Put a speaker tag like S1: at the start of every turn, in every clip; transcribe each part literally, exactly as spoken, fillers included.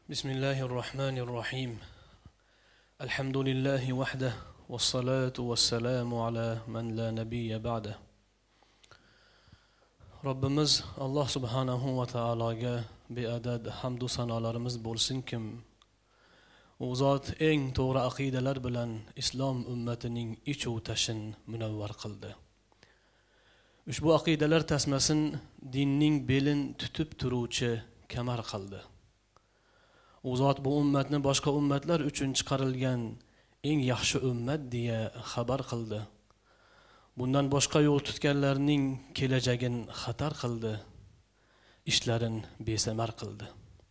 S1: بسم الله الرحمن الرحيم الحمد لله وحده والصلاة والسلام على من لا نبي بعده Rabbimiz Allah subhanahu va taologa beadad hamd va sanolarimiz bo'lsinkim. U zot eng to'g'ri aqidalar bilan islom ummatining ichu tashin munavvar qildi. Ushbu aqidalar tasmasin dinning belin tutib turuvchi kamar qildi. U zot bu ummatni boshqa ummatlar uchun chiqarilgan eng yaxshi ummat deya xabar qildi. Bundan boshqa yo'l tutganlarning kelajagin xatar qildi, ishlarin besamar qildi.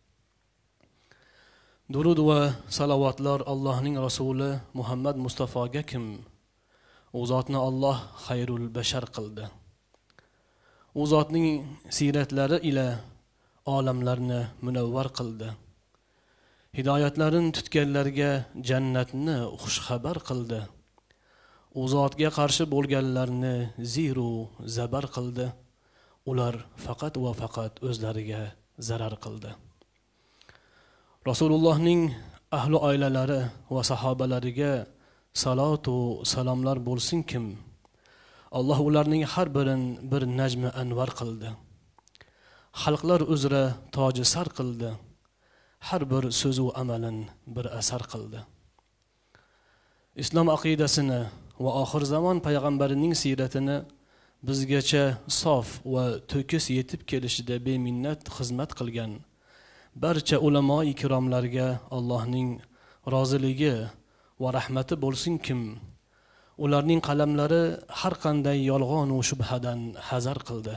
S1: Durud va salavatlar Allohning rasuli Muhammad Mustafoga kim? U zotni Alloh xayrul bashar qildi. U zotning siratlari ila olamlarni munavvar qildi. Hidoyatlarini tutganlarga jannatni xushxabar qildi. U zotga qarshi bo'lganlarni ziru zabar qildi. Ular faqat va faqat o'zlariga zarar qildi. Rasulullohning ahli oilalari va sahobalariga salatu salomlar bo'lsin kim? Alloh ularning har birin bir najmi anvar qildi. Xalqlar uzra toji sar qildi. Har bir so'z va amalin bir asar qildi. Islom aqidasini va oxir zamon payg'ambarining siratini bizgacha sof va to'kis yetib kelishida beminnat xizmat qilgan barcha ulamo-i kiromlarga Allohning roziligi va rahmati bo'lsin kim? Ularning qalamlari har qanday yolg'on va shubhadan hazar qildi.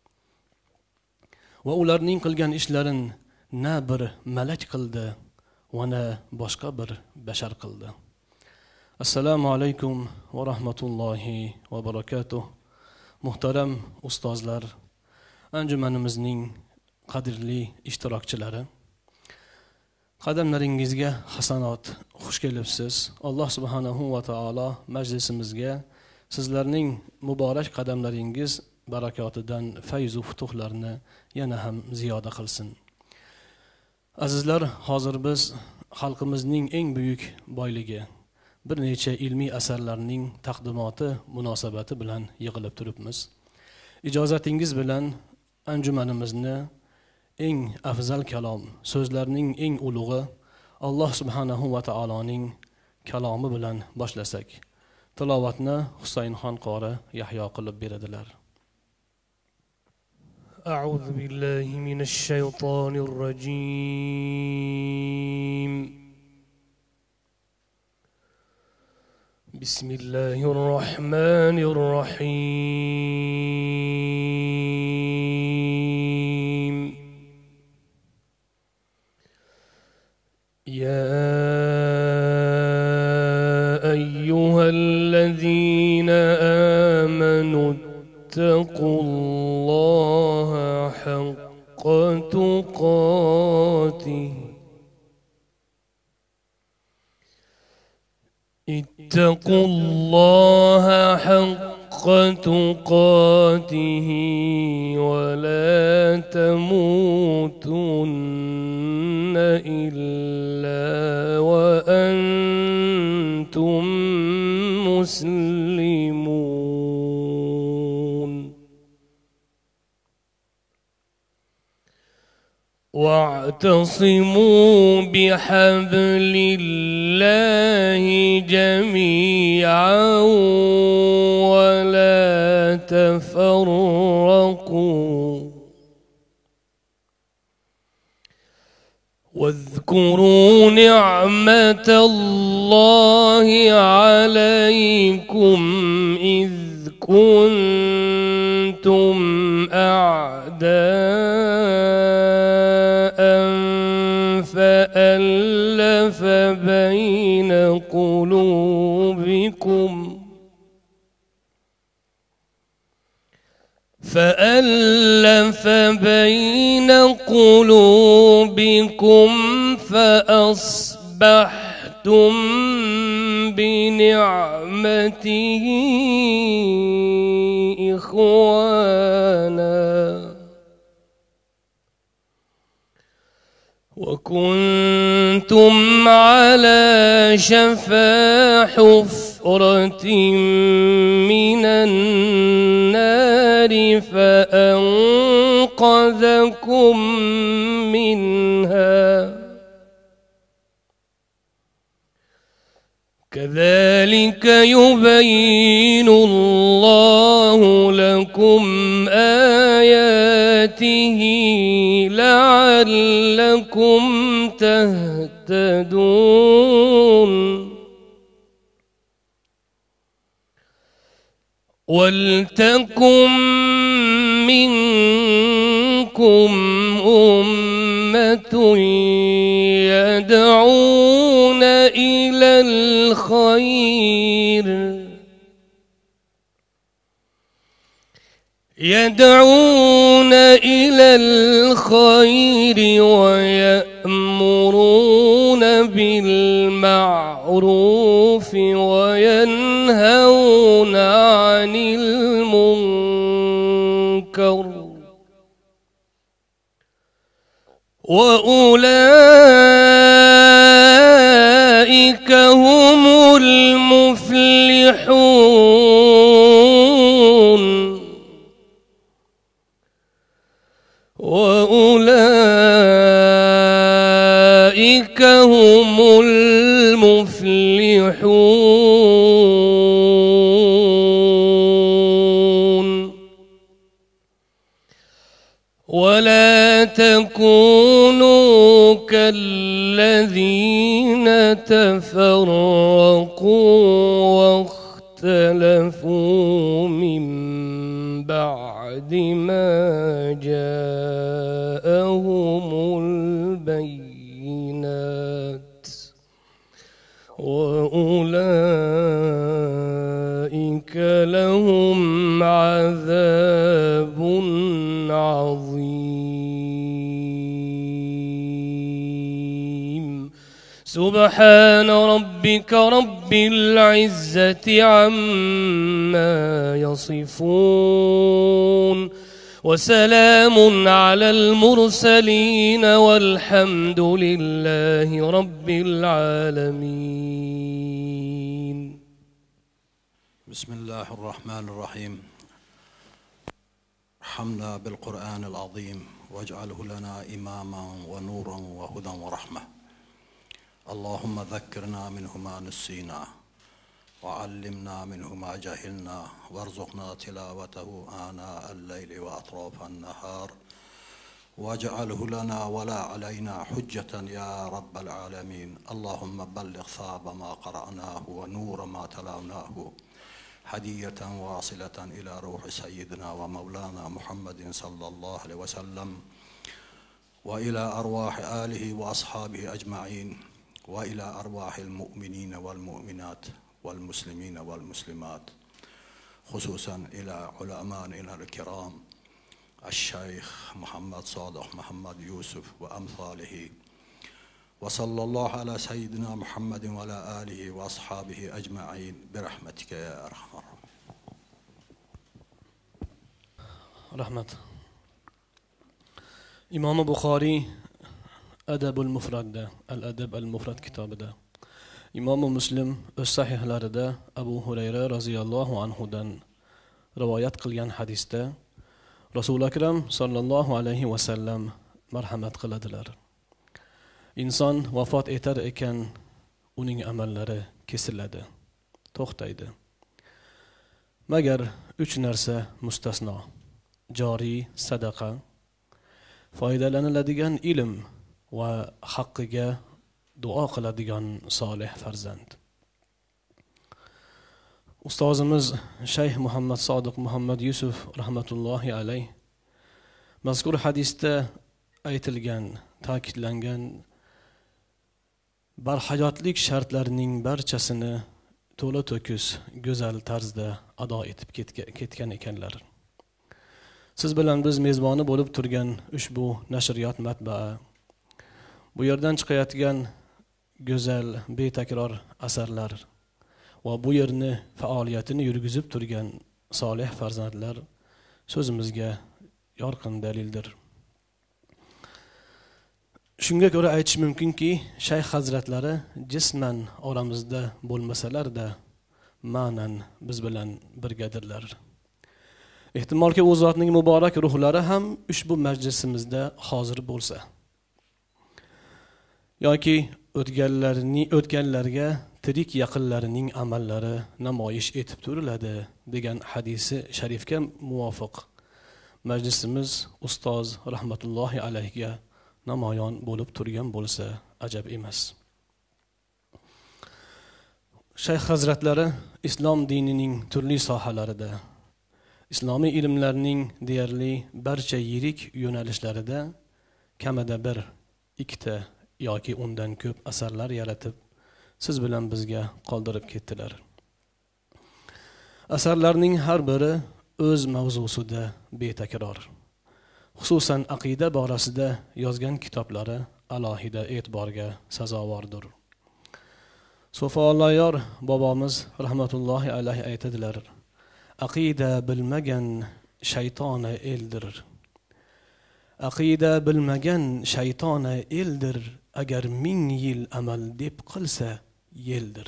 S1: Va ularning qilgan ishlarin na bir malak qildi va na boshqa bir bashar qildi. Assalomu alaykum va rahmatullohi va barakatuh. Muhtaram ustozlar, anjumanimizning qadrli ishtirokchilari, qadamlaringizga hasanot, xush kelibsiz. Alloh subhanahu va taolo majlisimizga sizlarning muborak qadamlaringiz barakotidan fayz va futuhlarni yana ham ziyoda qilsin. Azizlar, hozir biz xalqimizning eng buyuk boyligi bir necha ilmiy asarlarning taqdimoti munosabati bilan yig'ilib turibmiz. Ijozatingiz bilan anjumanimizni eng afzal kalom, so'zlarning eng ulug'i Alloh subhanahu va taoloning kalomi bilan boshlasak. Tilovatni Husaynxon qori Yahyo qilib beradilar.
S2: أعوذ بالله من الشيطان الرجيم بسم الله الرحمن الرحيم يا أيها الذين آمنوا اتقوا الله حق تقاته اتقوا الله حق تقاته ولا تموتن إلا وأنتم مسلمون واعتصموا بحبل الله جميعا ولا تفرقوا واذكروا نعمة الله عليكم إذ كنتم أعداء فألف بين قلوبكم فألف بين قلوبكم فأصبحتم بنعمته إخوانا كنتم على شفا حفرة من النار فأنقذكم منها كذلك يبين الله لكم آياته لعلكم تهتدون ولتكن منكم أمة يدعون إلى الخير يدعون إلى الخير ويأمرون بالمعروف وينهون عن المنكر وأولئك هم المفلحون وأولئك هم المفلحون ولا تكونوا كالذين تفرقوا واختلفوا من بعد ما جاءهم البينات وأولئك لهم عذاب عظيم سبحان ربك رب العزة عما يصفون وسلام على المرسلين والحمد لله رب العالمين.
S3: بسم الله الرحمن الرحيم. ارحمنا بالقرآن العظيم واجعله لنا إماما ونورا وهدى ورحمة. اللهم ذكرنا منه ما نسينا وعلمنا منه ما جهلنا وارزقنا تلاوته آناء الليل وأطراف النهار واجعله لنا ولا علينا حجة يا رب العالمين. اللهم بلغ ثواب ما قرأناه ونور ما تلاوناه هدية واصلة إلى روح سيدنا ومولانا محمد صلى الله عليه وسلم وإلى أرواح آله وأصحابه أجمعين وإلى أرواح المؤمنين والمؤمنات والمسلمين والمسلمات خصوصا إلى علمائنا الكرام الشيخ محمد صادق محمد يوسف وأمثاله وصلى الله على سيدنا محمد وعلى آله وأصحابه أجمعين برحمتك يا أرحم الراحمين.
S1: رحمة إمام بخاري أدب المفرد ده الأدب المفرد كتاب ده إمام مسلم الصحيح لارده أبو هريرة رضي الله عنه دن روايات قليان حديث ده رسول أكرم صلى الله عليه وسلم مرحمة قلدلر. İnsan vafot etar ekan uning amallari kesiladi, to'xtaydi. Magar uch narsa mustasno: joriy sadaqa, foydalaniladigan ilm va haqqiga duo qiladigan solih farzand. Ustozimiz Shayx Muhammad Sodiq Muhammad Yusuf rahmatullohi alayh mazkur hadisda aytilgan, ta'kidlangan barhayotlik shartlarining barchasini to'la to'kis go'zal tarzda ado etib ketgan ekanlar. Siz bilan biz mezboni bo'lib turgan ushbu nashriyot matbaa bu yerdan chiqayotgan go'zal betakror asarlar va bu yerni faoliyatini yurgizib turgan solih farzandlar so'zimizga yorqin dalildir. Shunga ko'ra aytish mumkinki, shayx hazratlari jisman oramizda bo'lmasalar-da, ma'nan biz bilan birgadirlar. Ehtimolki u zotning muborak ruhlari ham ushbu majlisimizda hozir bo'lsa, yoki o'tganlarning o'tganlarga tirik yaqinlarining amallari namoyish etib turiladi degan hadisi sharifga muvofiq majlisimiz ustoz rahmatullohi alayhiga namoyon bo'lib turgan bo'lsa ajab emas. Shayx hazratlari islom dinining turli sohalarida, islomiy ilmlarning deyarli barcha yirik yo'nalishlarida kamida bir, ikkita yoki undan ko'p asarlar yaratib, siz bilan bizga qoldirib ketdilar. Asarlarning har biri o'z mavzusida betakror. Xususan aqida borasida yozgan kitoblari alohida e'tiborga sazovordir. So'folloyor bobomiz rahmatullohi alayhi aytadilar: aqida bilmagan shaytona eldir. Aqida bilmagan shaytona eldir, agar ming yil amal deb qilsa yeldir.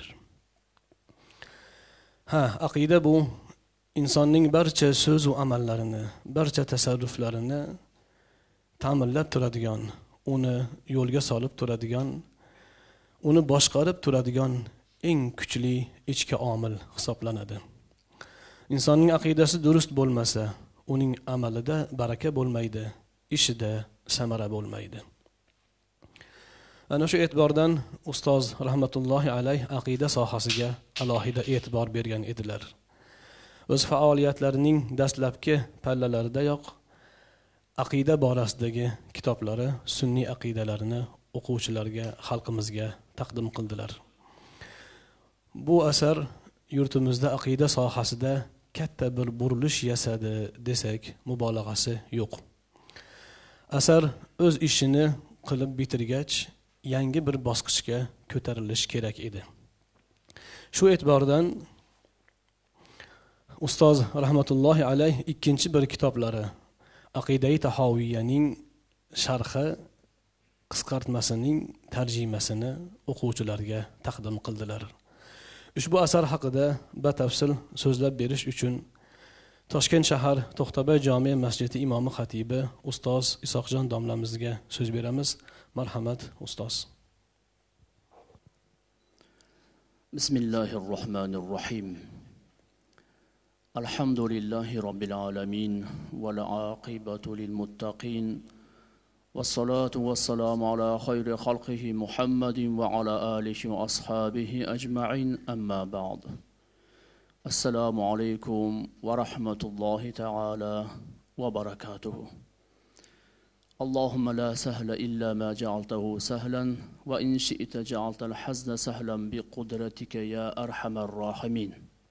S1: Ha, aqida bu insonning barcha so'z va amallarini, barcha tasarruflarini ta'minlab turadigan, uni yo'lga solib turadigan, uni boshqarib turadigan eng kuchli ichki omil hisoblanadi. Insonning aqidasi durust bo'lmasa, uning amalida baraka bo'lmaydi, ishida samara bo'lmaydi. Ana shu e'tibordan ustoz rahmatullohi alayh aqida sohasiga alohida e'tibor bergan edilar. O'z faoliyatlarining dastlabki pallalaridayoq aqida borasidagi kitoblari, sunniy aqidalarini o'quvchilarga, xalqimizga taqdim qildilar. Bu asar yurtimizda aqida sohasida katta bir burilish yasadi desak mubolag'asi yo'q. Asar o'z ishini qilib bitirgach, yangi bir bosqichga ko'tarilish kerak edi. Shu e'tibordan ustoz rahmatullohi alayh ikkinchi bir kitoblari Aqidai Tahoviyaning sharhi qisqartmasining tarjimasini o'quvchilarga taqdim qildilar. Ushbu asar haqida batafsil so'zlab berish uchun Toshkent shahar To'xtabay jome masjidi imomi xatibi ustoz Isoqjon domlamizga so'z beramiz. Marhamat ustoz.
S4: Bismillahirrohmanirrohim. Alhamdulillahi robbil alamin wal aqibatu lil muttaqin. Wassalatu wassalamu ala khayri khalqihi Muhammadin wa ala alihi wa ashabihi ajma'in, amma ba'd. Assalomu alaykum wa rahmatullohi ta'ala wa barakatuh. Allahumma la sahla illa ma ja'altahu sahlan wa in shi'ta ja'alta al-hazna sahlan bi qudratika ya arhamar rahimin.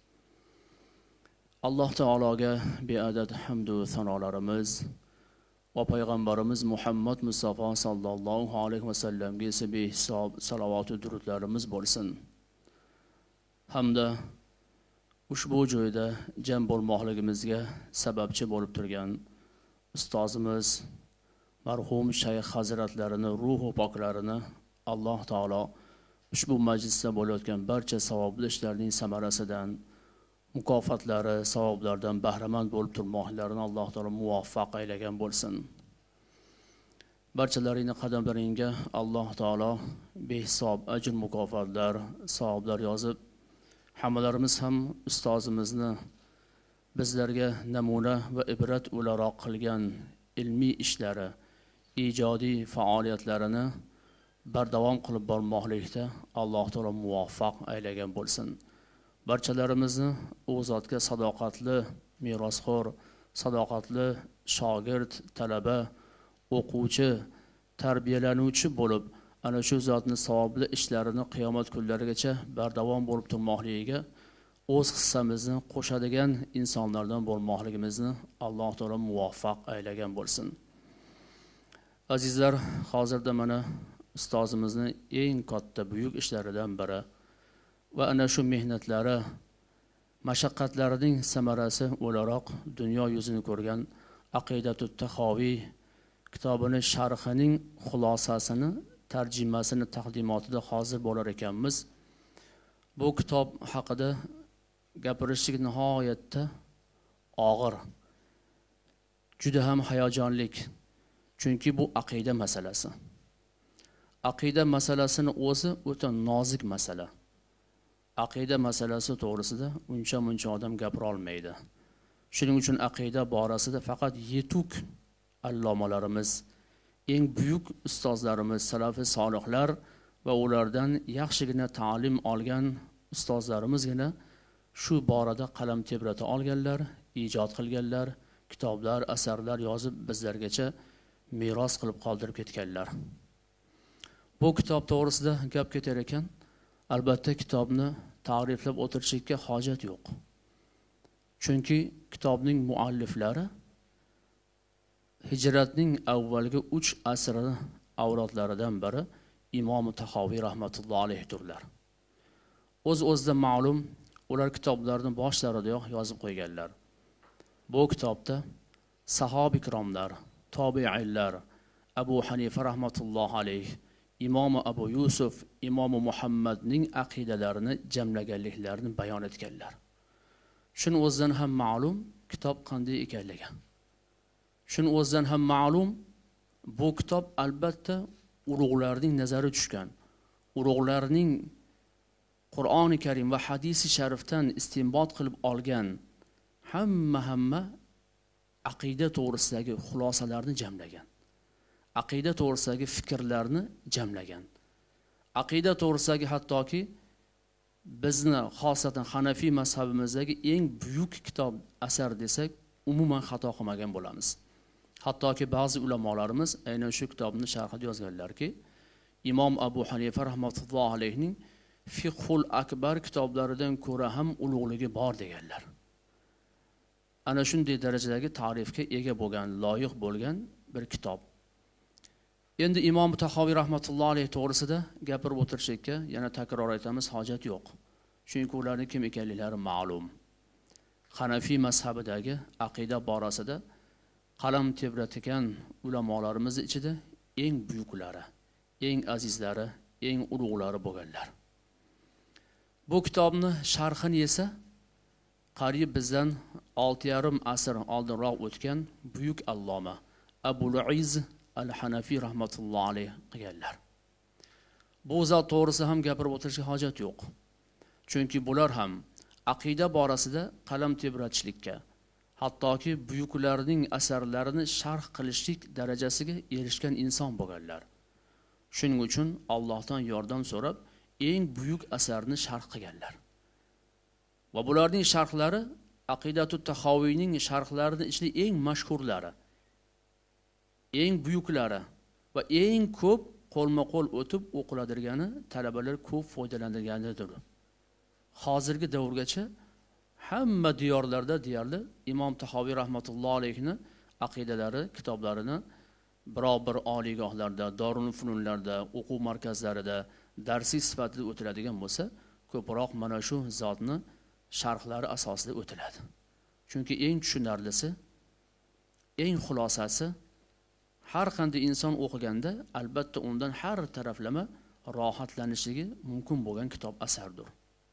S4: Alloh taologa beadad hamd va sanolarimiz va payg'ambarimiz Muhammad Mustafa sallallohu alayhi va sallamga esa behisob salovat va durudlarimiz bo'lsin. Hamda ushbu joyda jam bo'lmoqligimizga sababchi bo'lib turgan ustozimiz marhum shayx hazratlarining ruhu poklarini Alloh taolo ushbu majlisda bo'layotgan barcha savobli ishlarning samarasidan, mukofotlari, savoblardan bahramand bo'lib turmoqlarini Alloh taolo muvaffaq aylagan bo'lsin. Barchalaringning qadamlaringga Alloh taolo behisob ajr mukofotlar, savoblar yozib, hammalarimiz ham ustozimizni bizlarga namuna va ibrat o'laroq qilgan ilmiy ishlari, ijodiy faoliyatlarini bardavom qilib bormoqlikda Alloh taolo muvaffaq aylagan bo'lsin. Barchalarimizni u zotga sadoqatli merosxo'r, sadoqatli shogird, talaba, o'quvchi, tarbiyalanuvchi bo'lib, ana shu zotning savobli ishlarini qiyomat kunlarigacha bardavom bo'lib turmoqligiga o'z hissamizni qo'shadigan insonlardan bo'lmoqligimizni Alloh taolo muvaffaq aylagan bo'lsin. Azizlar, hozirda mana ustozimizning eng katta buyuk ishlaridan biri va ana shu mehnatlari, mashaqqatlarining samarasi o'laroq dunyo yuzini ko'rgan Aqidatut Tahoviy kitobini sharhining xulosasini, tarjimasini taqdimotida hozir bo'lar ekanmiz. Bu kitob haqida gapirishlik nihoyatda og'ir, juda ham hayajonlik. Chunki bu aqida masalasi. Aqida masalasini o'zi o'ta nozik masala. Aqida masalasi to'g'risida uncha-muncha odam gapira olmaydi. Shuning uchun aqida borasida faqat yetuk allomalarimiz, eng buyuk ustozlarimiz, salafi solihlar va ulardan yaxshigina ta'lim olgan ustozlarimizgina shu borada qalam tebrata olganlar, ijod qilganlar, kitoblar, asarlar yozib bizlargacha meros qilib qoldirib ketganlar. Bu kitob to'g'risida gap ketar ekan, albatta kitobni ta'riflab o'tirishga hojat yo'q. Chunki kitobning mualliflari hijratning avvalgi uch asri avlodlaridan biri Imom Tahoviy rahmatullohi alayhidirlar. O'z-o'zidan ma'lum, ular kitoblarni boshlaridayoq yozib qo'yganlar. Bu kitobda sahoba ikromlar, tobiinlar, Abu Hanifa rahmatullohi alayh, Imom Abu Yusuf, Imom Muhammadning aqidalarini jamlaganliklarini bayon etganlar. Shuning o'zidan ham ma'lum kitob qanday ekanligi. Shuning o'zidan ham ma'lum bu kitob albatta ulug'larning nazari tushgan. Ulug'larning Qur'oni Karim va hadisi sharifdan istinbot qilib olgan hamma hamma aqida to'g'risidagi xulosalarni jamlagan. Aqida to'g'risidagi fikrlarni jamlagan. Aqida to'g'risidagi hattoki bizni xosatan Hanafiy mazhabimizdagi eng buyuk kitob asar desak, umuman xato qilmagan bo'lamiz. Hattoki ba'zi ulamolarimiz aynan shu kitobni sharhida yozganlarki, Imom Abu Hanifa rahmatullohi alayhning Fiqhul Akbar kitoblaridan ko'ra ham ulug'ligi bor deganlar. Ana shunday darajadagi ta'rifga ega bo'lgan, loyiq bo'lgan bir kitob. Endi Imom Tahoviy rahmatullohi alayhi to'g'risida gapirib o'tirishga yana takror aytamiz, hojat yo'q. Chunki ularning kim ekanliklari ma'lum. Hanafiy mazhabidagi aqida borasida qalam tebratgan ulamolarimiz ichida eng buyuklari, eng azizlari, eng ulug'lari bo'lganlar. Bu kitobni sharhini esa qariyb bizdan olti yarim asr oldinroq o'tgan buyuk alloma Abu Luiz al-Hanafiy rahmatullohi alayh qilganlar. Bu zot to'g'risida ham gapirib o'tirishga hojat yo'q. Chunki bular ham aqida borasida qalam tebratishlikka, hattoki buyuklarning asarlarini sharh qilishlik darajasiga erishgan inson bo'lganlar. Shuning uchun Allohdan yordam so'rab, eng buyuk asarni sharh qilganlar. Va bularning sharhlari Aqidatut Tahoviyning sharhlarining ichida eng mashhurlari, eng buyuklari va eng ko'p qo'lma-qo'l o'tib o'qiladigani, talabalar ko'p foydalanadiganidir. Hozirgi davrgacha hamma diyorlarda deyarli Imom Tahoviy rahmatullohi alayhini aqidalari, kitoblarini biror bir oliygohlarda, dorul fununlarda, o'quv markazlarida darsiy sifatida o'tiladigan bo'lsa, ko'proq mana shu zotni sharhlari asosida o'tiladi. Chunki eng tushunarlisi, eng xulosasi, har qanday inson o'qiganda albatta undan har taraflama rohatlanishligi mumkin bo'lgan kitob asardir.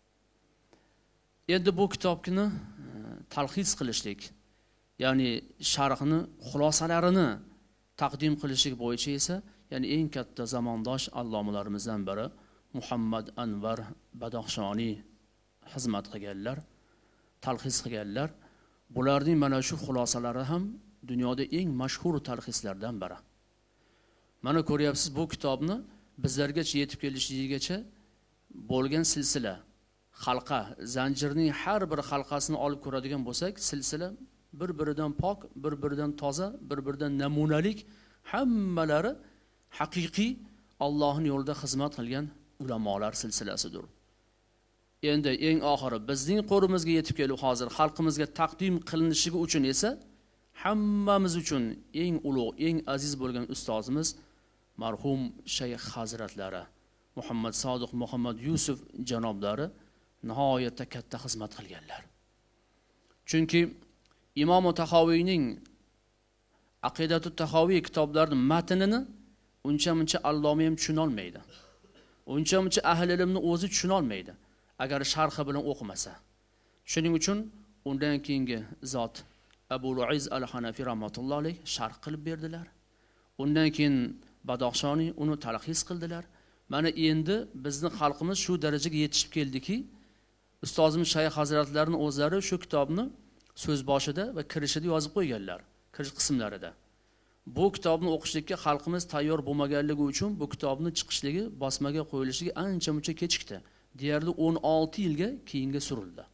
S4: Endi bu kitobni talxis qilishlik, ya'ni sharhini, xulosalarini taqdim qilishlik bo'yicha esa, ya'ni eng katta zamondosh allomalarimizdan biri Muhammad Anvar Badaxshoniy xizmat qilganlar, talxis qilganlar. Bularning mana shu xulosalari ham dunyoda eng mashhur talxislardan biri. Mana ko'ryapsiz, bu kitobni bizlargacha yetib kelishligigacha bo'lgan silsila, halqa, zanjirning har bir halqasini olib ko'radigan bo'lsak, silsila bir-biridan pok, bir-biridan toza, bir-biridan namunalik, hammalari haqiqiy Allohning yo'lida xizmat qilgan ulamolar silsilasidir. Endi eng oxiri bizning qo'limizga yetib kelib hozir xalqimizga taqdim qilinishligi uchun esa hammamiz uchun eng ulug', eng aziz bo'lgan ustozimiz marhum Shayx hazratlari Muhammad Sodiq Muhammad Yusuf janoblari nihoyatda katta xizmat qilganlar. Chunki Imom Tahoviyning Aqidatut Tahoviy kitoblarining matnini uncha-muncha alloma ham tushuna olmaydi. Uncha-muncha ahli ilmni o'zi tushuna olmaydi agar sharhi bilan o'qimasa. Shuning uchun undan keyingi zot Abu Luiz al-Hanafi rahmatullohi alayh sharh qilib berdilar. Undan keyin Badoqshoniy uni talxis qildilar. Mana endi bizning xalqimiz shu darajaga yetishib keldiki, ustozimiz Shayx hazratlarining o'zlari shu kitobni so'z boshida va kirishida yozib qo'yganlar, kirish qismlarida. Bu kitobni o'qishlikka xalqimiz tayyor bo'lmaganligi uchun bu kitobni chiqishligi, bosmaga qo'yilishiga ancha-muncha kechikdi. Deyarli o'n olti yilga keyinga surildi.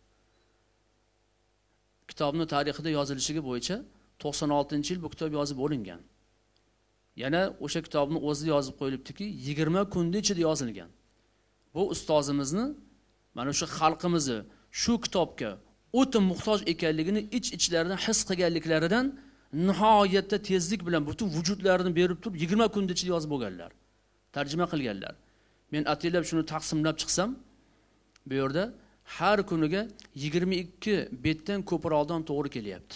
S4: Kitobning tarixida yozilishiga bo'yicha to'qson oltinchi yil bu kitob yozib olingan. Yana o'sha kitobni o'zida yozib qo'yilibdiki, yigirma kunda ichida yozilgan. Bu ustozimizni mana shu xalqimizni shu kitobga o'ta muhtoj ekanligini ich-ichlaridan his qilganliklaridan nihoyatda tezlik bilan butun vujudlarini berib turib yigirma kunda ichida yozib bo'lganlar. Tarjima qilganlar. Men ataylab shuni taqsimlab chiqsam, bu yerda har kuniga yigirma ikki betdan ko'proqdan to'g'ri kelyapti.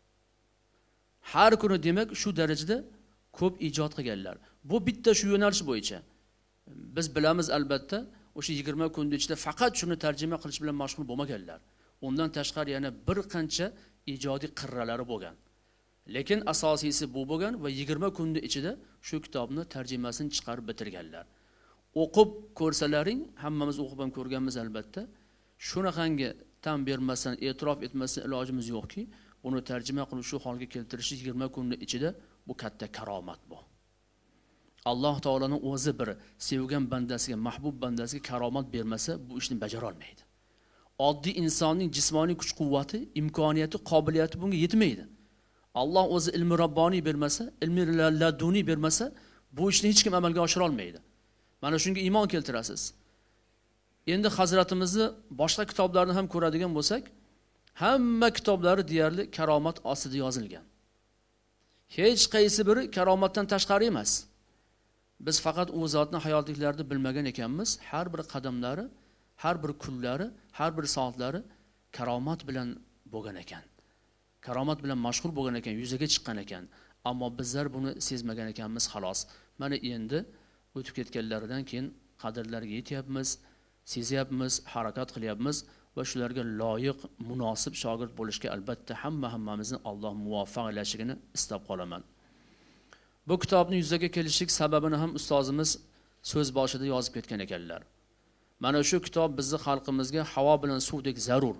S4: Har kuni demak shu darajada ko'p ijod qilganlar. Bu bitta shu yo'nalish bo'yicha. Biz bilamiz albatta, o'sha yigirma kunda ichida faqat shuni tarjima qilish bilan mashg'ul bo'lmaganlar. Undan tashqari yana bir qancha ijodiy qirralari bo'lgan. Lekin asosiysi bu bo'lgan va yigirma kunda ichida shu kitobni tarjimasini chiqarib bitirganlar. O'qib ko'rsalaring, hammamiz o'qib ham ko'rganmiz albatta. Shunaqangi tan bermasdan, e'tirof etmasdan ilojimiz yo'qki, uni tarjima qilib shu holga keltirish yigirma kunda ichida bu katta karomat bu. Alloh taolaning o'zi bir sevgan bandasiga, mahbub bandasiga karomat bermasa, bu ishni bajara olmaydi. Oddiy insonning jismoniy kuch-quvvati, imkoniyati, qobiliyati bunga yetmaydi. Alloh o'zi ilmi robboniy bermasa, ilmi laduniy bermasa, bu ishni hech kim amalga oshira olmaydi. Mana shunga iymon keltirasiz. Endi hazratimizni boshqa kitoblarni ham ko'radigan bo'lsak, hamma kitoblari deyarli karomat ostida yozilgan. Hech qaysi biri karomatdan tashqari emas. Biz faqat u zotning hayotliklarida bilmagan ekanmiz. Har bir qadamlari, har bir kunlari, har bir soatlari karomat bilan bo'lgan ekan. Karomat bilan mashg'ul bo'lgan ekan, yuzaga chiqqan ekan. Ammo bizlar buni sezmagan ekanmiz xolos. Mana endi o'tib ketganlaridan keyin qadrlarga yetyapmiz, sezyapmiz, harakat qilyapmiz va shularga loyiq, munosib shogird bo'lishga albatta hamma hammamizni Alloh muvaffaq etishini istab qolaman. Bu kitobning yuzaga kelishlik sababini ham ustozimiz so'z boshida yozib ketgan ekanlar. Mana shu kitob bizning xalqimizga havo bilan suvdek zarur.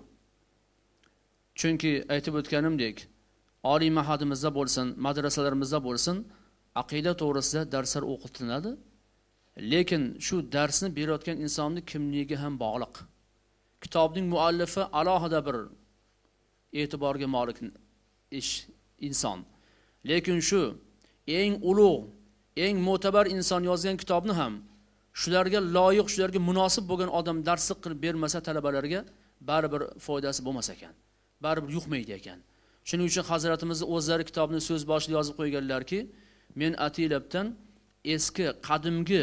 S4: Chunki aytib o'tganimdek, oliy mahadimizda bo'lsin, madrasalarimizda bo'lsin, aqida to'g'risida darslar o'qitiladi. Lekin shu darsni berayotgan insonning kimligiga ham bog'liq. Kitobning muallifi alohida bir e'tiborga molik ish inson. Lekin shu eng ulug', eng mo'tabar inson yozgan kitobni ham shularga loyiq, shularga munosib bo'lgan odam darslik qilib bermasa talabalarga baribir foydasi bo'lmas ekan. Baribir yuqmaydi ekan. Shuning uchun hazratimiz o'zlari kitobni so'z boshida yozib qo'yganlarki, men Atilabdan eski qadimgi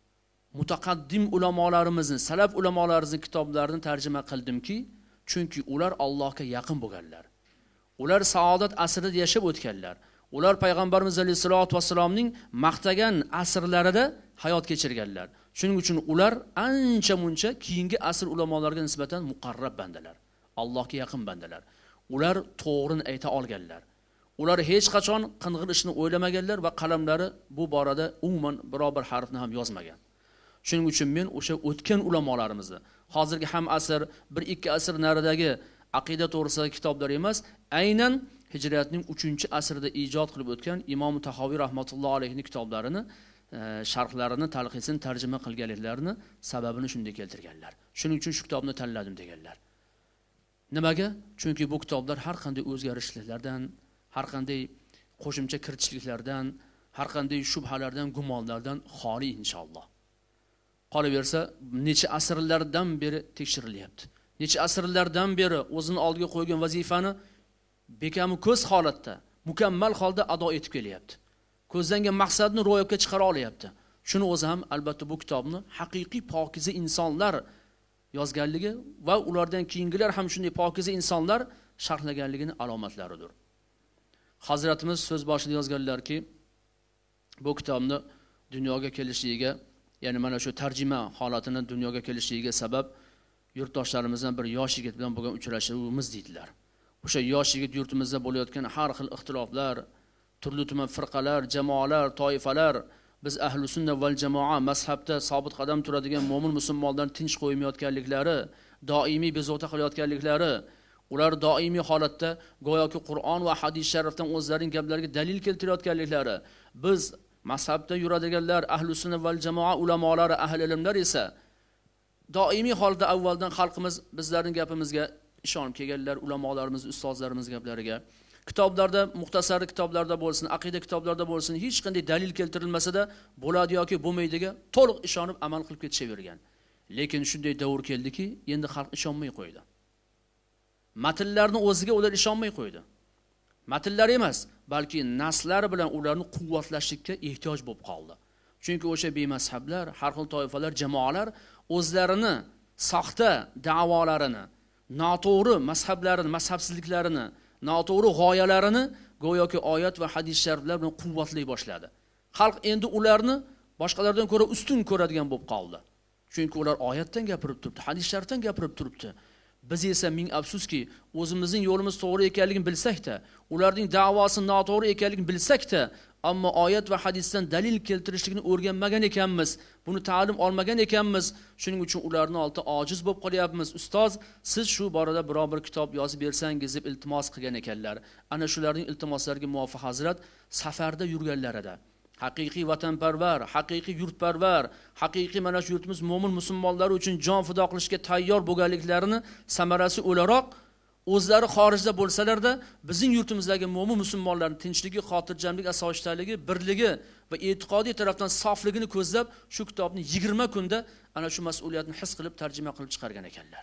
S4: mutaqaddim ulamolarimizni, salaf ulamolarimizning kitoblarini tarjima qildimki, chunki ular Allohga yaqin bo'lganlar. Ular saodat asrida yashab o'tganlar. Ular payg'ambarimiz alayhisolatu vasallamning maqtagan asrlarida hayot kechirganlar. Shuning uchun ular ancha-muncha keyingi asr ulamolariga nisbatan muqarrab bandalar. Allohga yaqin bandalar. Ular to'g'rini ayta olganlar. Ular hech qachon qing'ir ishni o'ylamaganlar va qalamlari bu borada umuman biror bir harfni ham yozmagan. Shuning uchun men o'sha o'tgan ulamolarimizni, hozirgi ham asr, bir ikki asr naridagi aqida to'g'risidagi kitoblar emas, aynan hijratning uchinchi asrida ijod qilib o'tgan Imom Tahoviy rahmatullohi alayhining kitoblarini, sharhlarini, talqisini tarjima qilganliklarini sababini shunday keltirganlar. Shuning uchun shu kitobni tanladim deganlar. Nimaga? Chunki bu kitoblar har qanday o'zgarishlardan, har qanday qo'shimcha kiritishliklardan, har qanday shubhalardan, gumonlardan xoli inshaalloh. Qolaversa, necha asrlardan beri tekshirilyapti. Necha asrlardan beri o'zini oldiga qo'ygan vazifani bekami ko'z holatda, mukammal holda ado etib kelyapti. Ko'zlangan maqsadni ro'yobga chiqara olyapti. Shuni o'zi ham albatta bu kitobni haqiqiy pokiza insonlar yozganligi va ulardan keyingilar ham shunday pokiza insonlar sharhlaganligining alomatlaridir. Hazratimiz so'z boshida yozganlarki, bu kitobni dunyoga kelishligiga, ya'ni mana shu tarjima holatini dunyoga kelishligiga sabab yurtdoshlarimizdan bir yosh yigit bilan bo'lgan uchrashuvimiz deydilar. O'sha yosh yigit yurtimizda bo'layotgan har xil ixtiloflar, turli-tuman firqalar, jamoalar, toifalar, biz ahli sunna val jamoa mazhabda sobit qadam turadigan mo'min musulmonlarni tinch qo'ymayotganliklari, doimiy bezovta qilayotganliklari, ular doimiy holatda go'yoki Qur'on va hadis sharifdan o'zlarining gaplariga dalil keltirayotganliklari, biz mazhabda yuradiganlar, ahli sunna val jamoa ulamolari, ahli ilmlar esa doimiy holda avvaldan xalqimiz bizlarning gapimizga ishonib kelganlar, ulamolarimiz, ustozlarimiz gaplariga, kitoblarda, muxtasar kitoblarda bo'lsin, aqida kitoblarda bo'lsin, hech qanday dalil keltirilmasa-da bo'ladi yoki bo'lmaydiga to'liq ishonib amal qilib ketishavergan. Lekin shunday davr keldiki, endi xalq ishonmay qo'ydi. Matnlarni o'ziga ular ishonmay qo'ydi. Matnlar emas, balki naslar bilan ularni quvvatlashlikka ehtiyoj bo'lib qoldi. Chunki o'sha bemazhablar, har xil toifalar, jamoalar o'zlarini soxta da'volarini, noto'g'ri mazhablarini, mazhabsizliklarini, noto'g'ri g'oyalarini go'yoki oyat va hadis shariflar bilan quvvatlay boshladi. Xalq endi ularni boshqalardan ko'ra ustun ko'radigan bo'lib qoldi. Chunki ular oyatdan gapirib turibdi, hadis sharifdan gapirib turibdi. Biz esa ming afsuski, o'zimizning yo'limiz to'g'ri ekanligini bilsak-da, ularning da'vosi noto'g'ri ekanligini bilsak-da, ammo oyat va hadisdan dalil keltirishlikni o'rganmagan ekanmiz, buni ta'lim olmagan ekanmiz. Shuning uchun ularni oldida ojiz bo'lib qolyapmiz. Ustoz, siz shu borada biror bir kitob yozib bersangiz deb iltimos qilgan ekanlar. Ana shularning iltimoslariga muvofiq Hazrat safarda yurganlarida haqiqiy vatanparvar, haqiqiy yurtparvar, haqiqiy mana shu yurtimiz mo'min musulmonlari uchun jon fido qilishga tayyor bo'lganliklarini samarasi o'laroq o'zlari xorijda bo'lsalarda bizning yurtimizdagi mo'min musulmonlarning tinchligi, xotirjamlik, asoyichtaligi, birligi va e'tiqodiy tarafdan sofligini ko'zlab shu kitobni yigirma kunda ana shu mas'uliyatni his qilib tarjima qilib chiqargan ekanlar.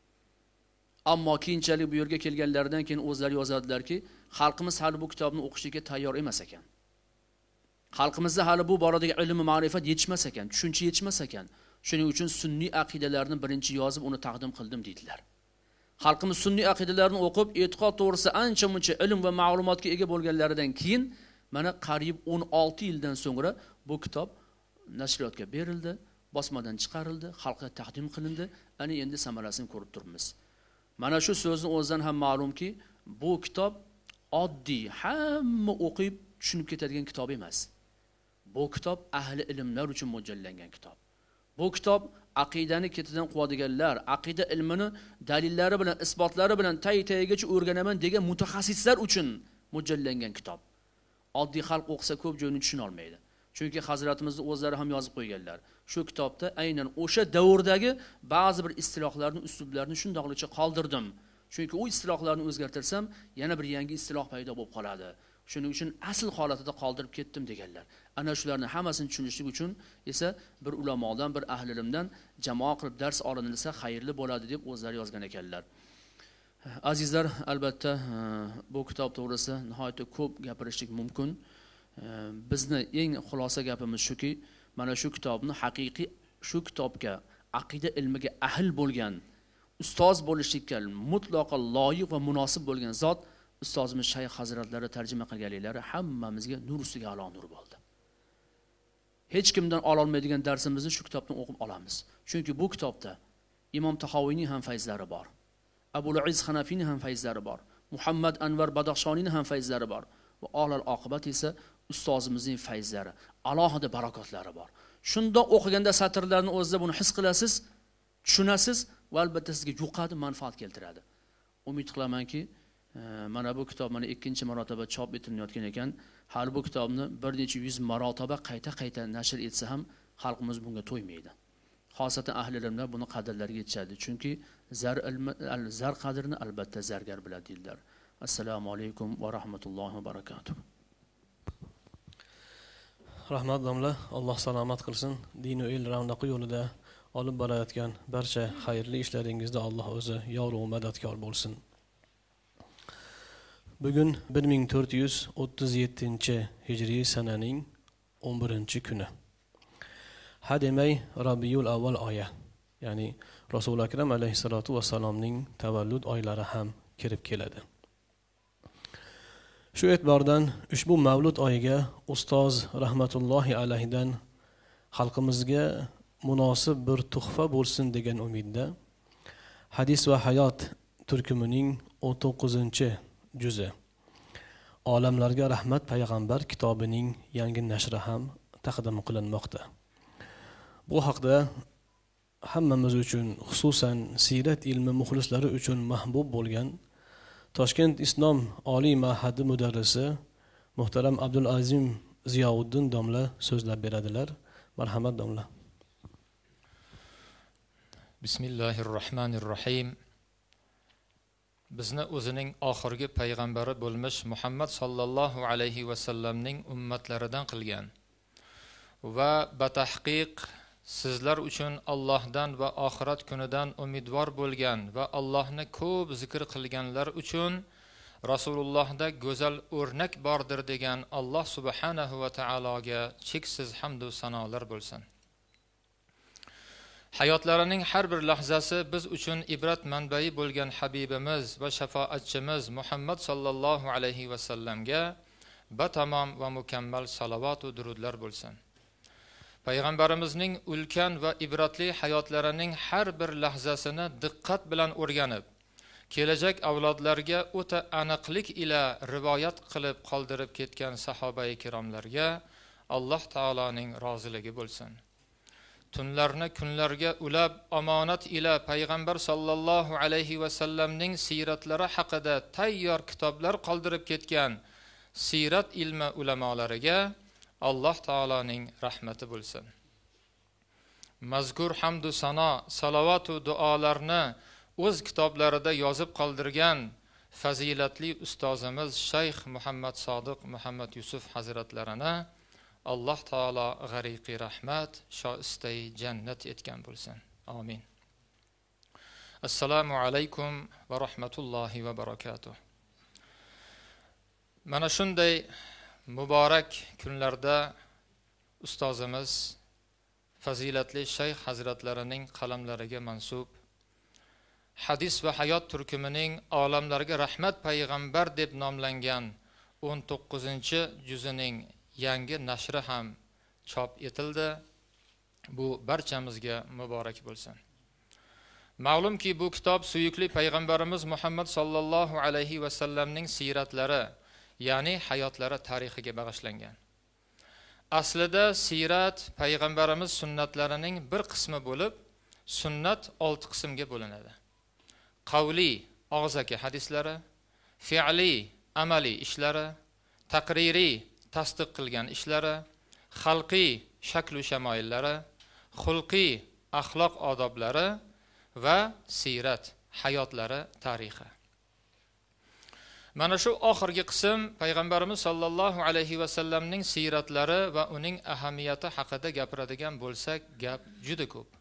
S4: Ammo keyinchalik bu yerga kelganlaridan keyin o'zlari yozadilarki, xalqimiz hali bu kitobni o'qishga tayyor emas ekan. Xalqimizda hali bu boradagi ilm va ma'rifat yetishmas ekan, tushuncha yetishmas ekan. Shuning uchun sunniy aqidalarni birinchi yozib uni taqdim qildim deydilar. Xalqimiz sunniy aqidalarni o'qib, e'tiqod to'g'risida ancha-muncha ilm va ma'lumotga ega bo'lganlaridan keyin mana qariyb o'n olti yildan so'ngra bu kitob nashriyotga berildi, bosmadan chiqarildi, xalqqa taqdim qilindi. Ana endi samarasini ko'rib turibmiz. Mana shu so'zni o'zidan ham ma'lumki, bu kitob oddiy, hamma o'qib tushunib ketadigan kitob emas. Bu kitob ahli ilmlar uchun mo'ljallangan kitob. Bu kitob aqidani ketidan quvadiganlar, aqida ilmini dalillari bilan, isbotlari bilan tay-tayigacha o'rganaman degan mutaxassislar uchun mo'ljallangan kitob. Oddiy xalq o'qisa ko'p joyini tushuna olmaydi. Chunki Hazratimizning o'zlari ham yozib qo'yganlar. Shu kitobda aynan o'sha davrdagi ba'zi bir istilohlarni, uslublarni shundoqlicha qoldirdim. Chunki u istilohlarni o'zgartirsam, yana bir yangi istiloh paydo bo'lib qoladi. Shuning uchun asl holatida qoldirib ketdim deganlar. Ana shularni hammasini tushunishlik uchun esa bir ulamodan, bir ahli ilmdan jamoa qilib dars olinilsa xayrli bo'ladi deb o'zlari yozgan ekanlar. Azizlar, albatta bu kitob to'g'risida nihoyatda ko'p gapirishlik mumkin. Bizni eng xulosa gapimiz shuki, mana shu kitobni haqiqiy shu kitobga, aqida ilmiga ahl bo'lgan, ustoz bo'lishlikka mutlaqo loyiq va munosib bo'lgan zot ustozimiz Shayx Hazratlari tarjima qilganliklari hammamizga nur ustiga a'lo nur bo'ldi. Hech kimdan ola olmaydigan darsimizni shu kitobdan o'qib olamiz. Chunki bu kitobda Imom Tahoviyning ham fayzlari bor. Abu Lu'iz Hanafiyning ham fayzlari bor. Muhammad Anvar Badaxshoniyning ham fayzlari bor. Va olal oqibat esa ustozimizning fayzlari, alohida barakotlari bor. Shunda o'qiganda satrlarni o'zida buni his qilasiz, tushunasiz va albatta sizga yuqadi, manfaat keltiradi. Umid qilamanki, mana bu kitob mana ikkinchi marotaba chop etilayotgan ekan. Hali bu kitobni bir necha yuz marotaba qayta-qayta nashr etsa ham xalqimiz bunga to'ymaydi. Xosatan ahli ilmlar buni qadrlariga yetishadi. Chunki zar ilmi, zar qadrini albatta zargar biladi deydilar. Assalomu alaykum va rahmatullohi va barakatuh.
S1: Rahmat domla, Alloh salomat qilsin. Din va el ravnaqi yo'lida olib borayotgan barcha xayrli ishlaringizda Alloh o'zi yor va madadkor bo'lsin. Bugun bir ming to'rt yuz o'ttiz yettinchi hijriy sananing o'n birinchi kuni. Hademay Rabiul Avval oyi, ya'ni Rasul akram alayhisolatu vassalomning tavallud oylari ham kirib keladi. Shu e'tibordan ushbu Mavlud oyiga ustoz rahmatullohi alayhidan xalqimizga munosib bir tuhfa bo'lsin degan umidda Hadis va hayot turkumining o'n to'qqizinchi juzi Olamlarga rahmat payg'ambar kitobining yangi nashri ham taqdim qilinmoqda. Bu haqda hammamiz uchun, xususan siyrat ilmi muxlislari uchun mahbub bo'lgan Toshkent Islom oliy ma'hadi mudarrisi muhtaram Abdul Azim Ziyovuddin domla so'zlab beradilar. Marhamat domla.
S5: Bismillahirrohmanirrohim. Bizni o'zining oxirgi payg'ambari bo'lmish Muhammad sallallohu alayhi va sallamning ummatlaridan qilgan va batahqiq sizlar uchun Allohdan va oxirat kunidan umidvor bo'lgan va Allohni ko'p zikr qilganlar uchun Rasulullohda go'zal o'rnak bordir degan Alloh subhanahu va taologa cheksiz hamd va sanolar bo'lsin. Hayotlarining har bir lahzasi biz uchun ibrat manbai bo'lgan Habibimiz va shafoatchimiz Muhammad sallallohu alayhi va sallamga batamom va mukammal salovat va durudlar bo'lsin. Payg'ambarimizning ulkan va ibratli hayotlarining har bir lahzasini diqqat bilan o'rganib, kelajak avlodlarga o'ta aniqlik ila rivoyat qilib qoldirib ketgan sahoba-i kiromlarga Alloh taoloning roziligi bo'lsin. Tunlarni kunlarga ulab omonat ila payg'ambar sallallohu alayhi va sallamning siratlari haqida tayyor kitoblar qoldirib ketgan sirat ilmi ulamolariga Alloh taoloning rahmati bo'lsin. Mazkur hamdu sano, salovat va duolarni o'z kitoblarida yozib qoldirgan fazilatli ustozimiz Shayx Muhammad Sodiq Muhammad Yusuf hazratlarini Alloh taolo g'ariqi rahmat, shoistai jannat etgan bo'lsin. Amin. Assalomu alaykum va rahmatullohi va barakatuh. Mana shunday muborak kunlarda ustozimiz fazilatli Shayx hazratlarining qalamlariga mansub Hadis va hayot turkumining olamlarga rahmat payg'ambar deb nomlangan o'n to'qqizinchi juzining yangi nashri ham chop etildi. Bu barchamizga muborak bo'lsin. Ma'lumki bu kitob suyukli payg'ambarimiz Muhammad sallallohu alayhi va sallamning siratlari, ya'ni hayotlari tarixiga bag'ishlangan. Aslida sirat payg'ambarimiz sunnatlarining bir qismi bo'lib, sunnat olti qismga bo'linadi. Qavli, og'zaki hadislari, fi'li, amaliy ishlari, taqririy, tasdiq qilgan ishlari, xalqiy, shaklu shamoillari, xulqiy, axloq odoblari va sirat, hayotlari tarixi. Mana shu oxirgi qism payg'ambarimiz sallallohu alayhi va sallamning siratlari va uning ahamiyati haqida gapiradigan bo'lsak, gap juda ko'p.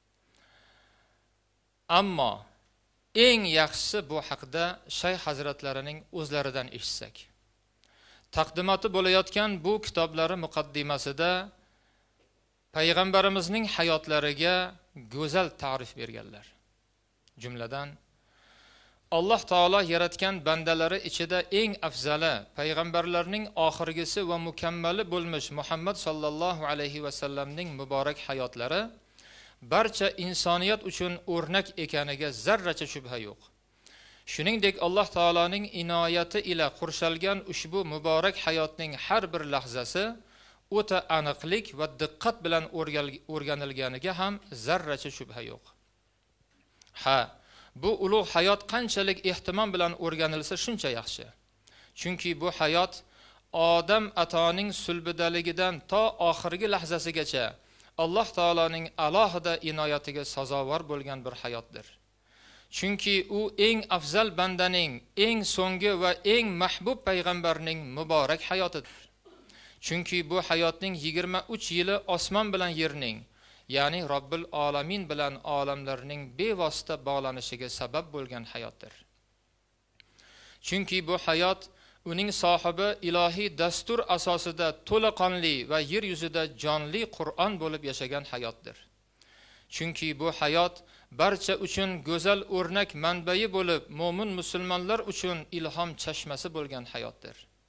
S5: Ammo eng yaxshisi bu haqida Shayx hazratlarining o'zlaridan eshitsak. Taqdimoti bo'layotgan bu kitoblari muqaddimasida payg'ambarimizning hayotlariga go'zal ta'rif berganlar. Jumladan Alloh taolo yaratgan bandalari ichida eng afzali, payg'ambarlarning oxirgisi va mukammali bo'lmish Muhammad sallallohu alayhi va sallamning muborak hayotlari barcha insoniyat uchun o'rnak ekaniga zarracha shubha yo'q. Shuningdek Alloh taoloning inoyati ila qurshalgan ushbu muborak hayotning har bir lahzasi o'ta aniqlik va diqqat bilan o'rganilganiga ham zarracha shubha yo'q. Ha, bu ulug' hayot qanchalik ehtimom bilan o'rganilsa shuncha yaxshi. Chunki bu hayot Odam atoning sulbidaligidan to oxirgi lahzasigacha Alloh taoloning alohida inoyatiga sazovor bo'lgan bir hayotdir. Chunki u eng afzal bandaning, eng so'nggi va eng mahbub payg'ambarning muborak hayotidir. Chunki bu hayotning yigirma uch yili osmon bilan yerning, ya'ni Robbil Alamin bilan olamlarning bevosita bog'lanishiga sabab bo'lgan hayotdir. Chunki bu hayot uning sohibi ilohiy dastur asosida to'laqonli va yer yuzida jonli Qur'on bo'lib yashagan hayotdir. Chunki bu hayot barcha uchun go'zal o'rnak manbai bo'lib, mo'min musulmonlar uchun ilhom chashmasi bo'lgan hayotdir.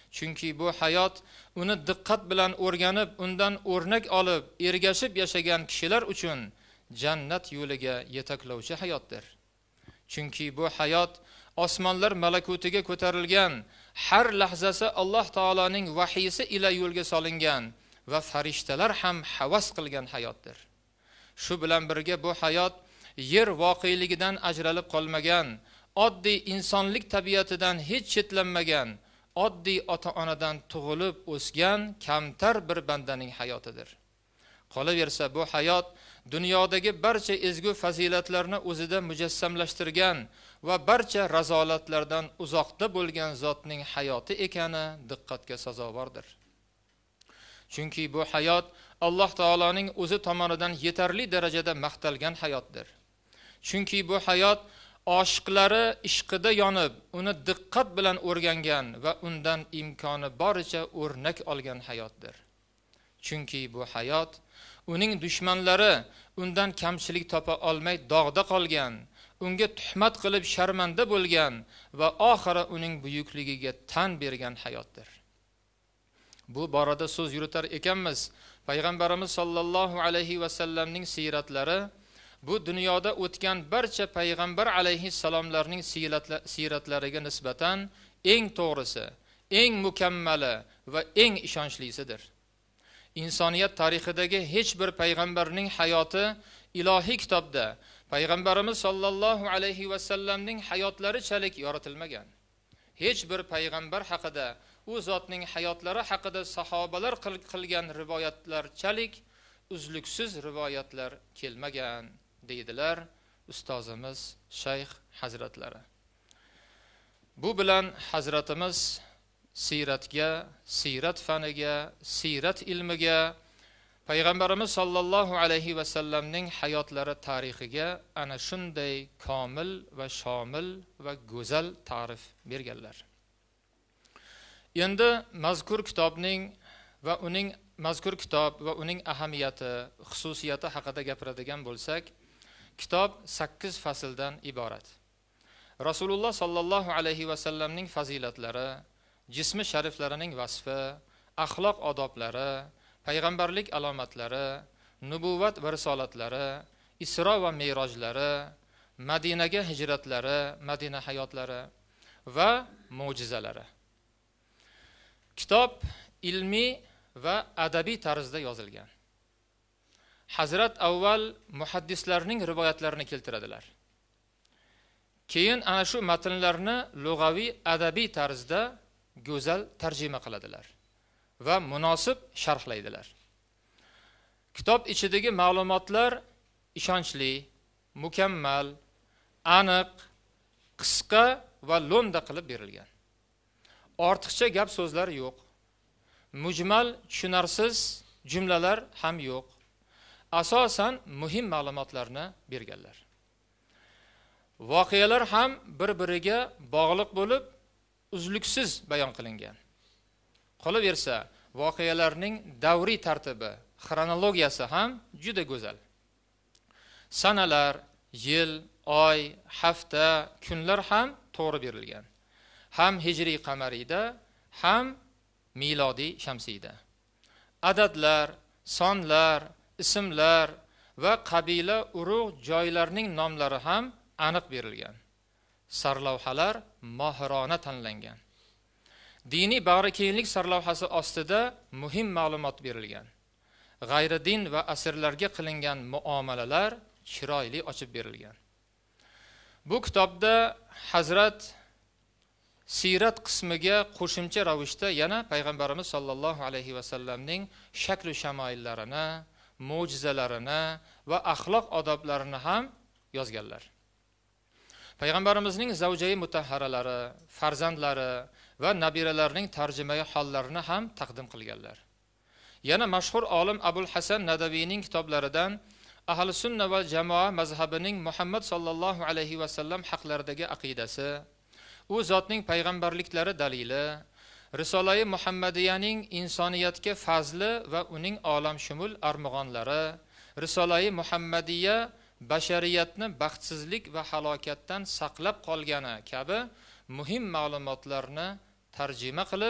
S5: Chunki bu hayot uni diqqat bilan o'rganib, undan o'rnak olib, ergashib yashagan kishilar uchun jannat yo'liga yetaklovchi hayotdir. Chunki bu hayot osmonlar malakutiga ko'tarilgan, har lahzasi Alloh taolaning vahiysi ila yo'lga solingan va farishtalar ham havas qilgan hayotdir. Shu bilan birga bu hayot yer voqeligidan ajralib qolmagan, oddiy insonlik tabiatidan hech chetlanmagan, oddiy ota-onadan tug'ilib o'sgan kamtar bir bandaning hayotidir. Qolaversa bu hayot dunyodagi barcha ezgu fazilatlarni o'zida mujassamlashtirgan va barcha razolatlardan uzoqda bo'lgan zotning hayoti ekani diqqatga sazovordir. Chunki bu hayot Alloh taoloning o'zi tomonidan yetarli darajada maqtalgan hayotdir. Chunki bu hayot oshiqlari ishqida yonib, uni diqqat bilan o'rgangan va undan imkoni boricha o'rnak olgan hayotdir. Chunki bu hayot uning dushmanlari undan kamchilik topa olmay dog'da qolgan, unga tuhmat qilib sharmanda bo'lgan va oxiri uning buyukligiga tan bergan hayotdir. Bu borada so'z yuritar ekanmiz, payg'ambarimiz sollallohu alayhi va sallamning siratlari bu dunyoda o'tgan barcha payg'ambar alayhi salomlarning siratlariga nisbatan eng to'g'risi, eng mukammali va eng ishonchlisidir. Insoniyat tarixidagi hech bir payg'ambarning hayoti ilohiy kitobda payg'ambarimiz sollallohu alayhi va sallamning hayotlarichalik yoritilmagan. Hech bir payg'ambar haqida, u zotning hayotlari haqida sahobalar qilgan rivoyatlarchalik uzluksiz rivoyatlar kelmagan, deydilar ustozimiz Shayx hazratlari. Bu bilan hazratimiz siratga, sirat faniga, sirat ilmiga, payg'ambarimiz sollallohu alayhi va sallamning hayotlari tarixiga ana shunday komil va shomil va go'zal ta'rif berganlar. Endi mazkur kitobning va uning mazkur kitob va uning ahamiyati, xususiyati haqida gapiradigan bo'lsak, kitob sakkiz fasldan iborat. Rasululloh sollallohu alayhi va sallamning fazilatlari, jismi shariflarining vasfi, axloq odoblari, payg'ambarlik alomatlari, nubuvvat va risolatlari, Isro va Me'rojlari, Madinaga hijratlari, Madina hayotlari va mo'jizalari. Kitob ilmiy va adabiy tarzda yozilgan. Hazrat avval muhaddislarning rivoyatlarini keltiradilar. Keyin ana shu matnlarni lug'aviy adabiy tarzda go'zal tarjima qiladilar va munosib sharhlaydilar. Kitob ichidagi ma'lumotlar ishonchli, mukammal, aniq, qisqa va lo'nda qilib berilgan. Ortiqcha gap so'zlar yo'q. Mujmal, tushunarsiz jumlalar ham yo'q. Asosan muhim ma'lumotlarni berganlar. Voqealar ham bir-biriga bog'liq bo'lib, uzluksiz bayon qilingan. Qolaversa, voqealarning davriy tartibi, xronologiyasi ham juda go'zal. Sanalar, yil, oy, hafta, kunlar ham to'g'ri berilgan. Ham hijriy qamariyda, ham milodiy shamsiyda. Adadlar, sonlar, ismlar va qabila, urug' joylarning nomlari ham aniq berilgan. Sarlavhalar mohirona tanlangan. Diniy bag'rikenglik sarlavhasi ostida muhim ma'lumot berilgan. G'ayridin va asrlarga qilingan muomalalar chiroyli ochib berilgan. Bu kitobda Hazrat sirat qismiga qo'shimcha ravishda yana payg'ambarimiz sollallohu alayhi va sallamning shakl va shamoillarini, mo'jizalarini va axloq odoblarini ham yozganlar. Payg'ambarimizning zavjai mutahharalari, farzandlari va nabiralarining tarjimai hollarini ham taqdim qilganlar. Yana mashhur olim Abul Hasan Nadaviyning kitoblaridan Ahli sunna va jamoa mazhabining Muhammad sallallohu alayhi va sallam haqlaridagi aqidasi, u zotning payg'ambarliklari dalili, Risolai Muhammadiyaning insoniyatga fazli va uning olamshumul armug'onlari, Risolai Muhammadiya bashariyatni baxtsizlik va halokatdan saqlab qolgani kabi muhim ma'lumotlarni tarjima qilib,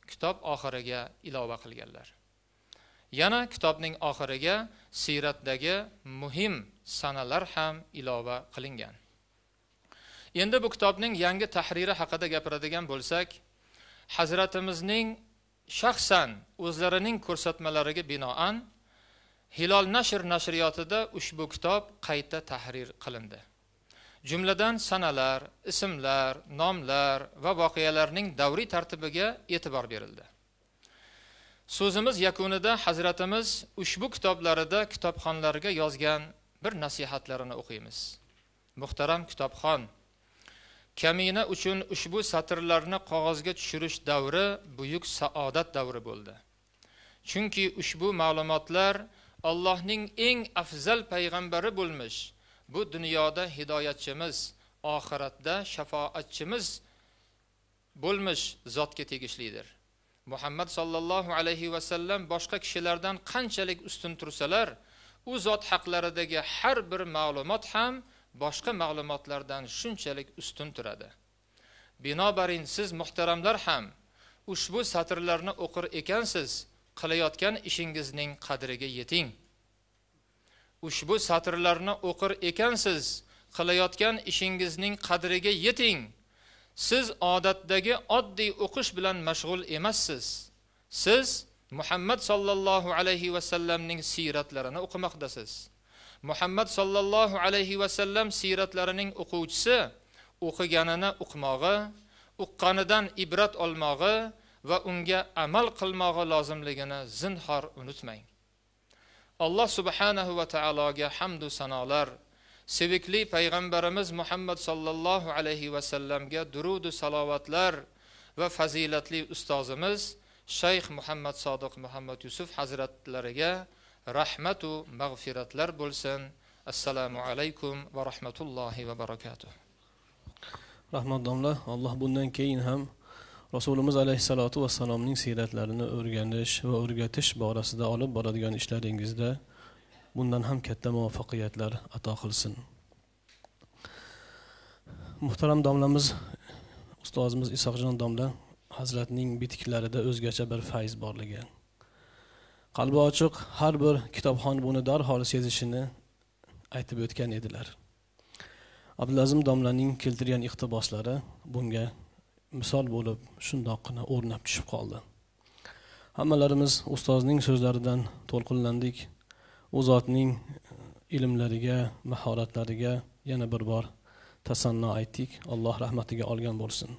S5: kitob oxiriga ilova qilganlar. Yana kitobning oxiriga siyratdagi muhim sanalar ham ilova qilingan. Endi bu kitobning yangi tahriri haqida gapiradigan bo'lsak, Hazratimizning shaxsan o'zlarining ko'rsatmalariga binoan Hilol nashr nashriyotida ushbu kitob qayta tahrir qilindi. Jumladan sanalar, ismlar, nomlar va voqealarning davriy tartibiga e'tibor berildi. So'zimiz yakunida Hazratimiz ushbu kitoblarida kitobxonlarga yozgan bir nasihatlarini o'qiymiz. Muhtaram kitobxon, kamina uchun ushbu satrlarni qog'ozga tushirish davri buyuk saodat davri bo'ldi. Chunki ushbu ma'lumotlar Allohning eng afzal payg'ambari bo'lmish, bu dunyoda hidoyatchimiz, oxiratda shafoatchimiz bo'lmish zotga tegishlidir. Muhammad sallallohu alayhi va sallam boshqa kishilardan qanchalik ustun tursalar, u zot haqlaridagi har bir ma'lumot ham boshqa ma'lumotlardan shunchalik ustun turadi. Binobarin siz muhtaramlar ham ushbu satrlarni o'qir ekansiz, qilayotgan ishingizning qadriga yeting. Ushbu satrlarni o'qir ekansiz, qilayotgan ishingizning qadriga yeting. Siz odatdagi oddiy o'qish bilan mashg'ul emassiz. Siz Muhammad sallallohu alayhi va sallamning siyratlarini o'qimoqdasiz. Muhammad sallallohu alayhi va sallam siyratlarining o'quvchisi o'qiganini o'qmog'i, uqqanidan ibrat olmog'i va unga amal qilmog'i lozimligini zinhor unutmang. Alloh subhanahu va taologa hamd va sanolar, sevikli payg'ambarimiz Muhammad sallallohu alayhi va sallamga durud va salovatlar va fazilatli ustozimiz Shayx Muhammad Sodiq Muhammad Yusuf hazratlariga rahmat va mag'firatlar bo'lsin. Assalomu alaykum va rahmatullohi va barakatuh.
S1: Rahmat domla, Alloh bundan keyin ham Rasulimiz alayhissalatu vassalomning siyratlarini o'rganish va o'rgatish borasida olib boradigan ishlaringizda bundan ham katta muvaffaqiyatlar ato qilsin. Muhtaram domlamiz, ustozimiz Isoqjon domla hazratning bitiklarida o'zgacha bir fayz borligi. Qalbi ochiq har bir kitobxon buni darhol sezishini aytib o'tgan edilar. Abdulazim domlaning keltirgan iqtiboslari bunga misol bo'lib shundoqqina o'rnab tushib qoldi. Hammalarimiz ustozning so'zlaridan to'lqinlandik. U zotning ilmlariga, mahoratlariga yana bir bor tasanno aytdik. Alloh rahmatiga olgan bo'lsin.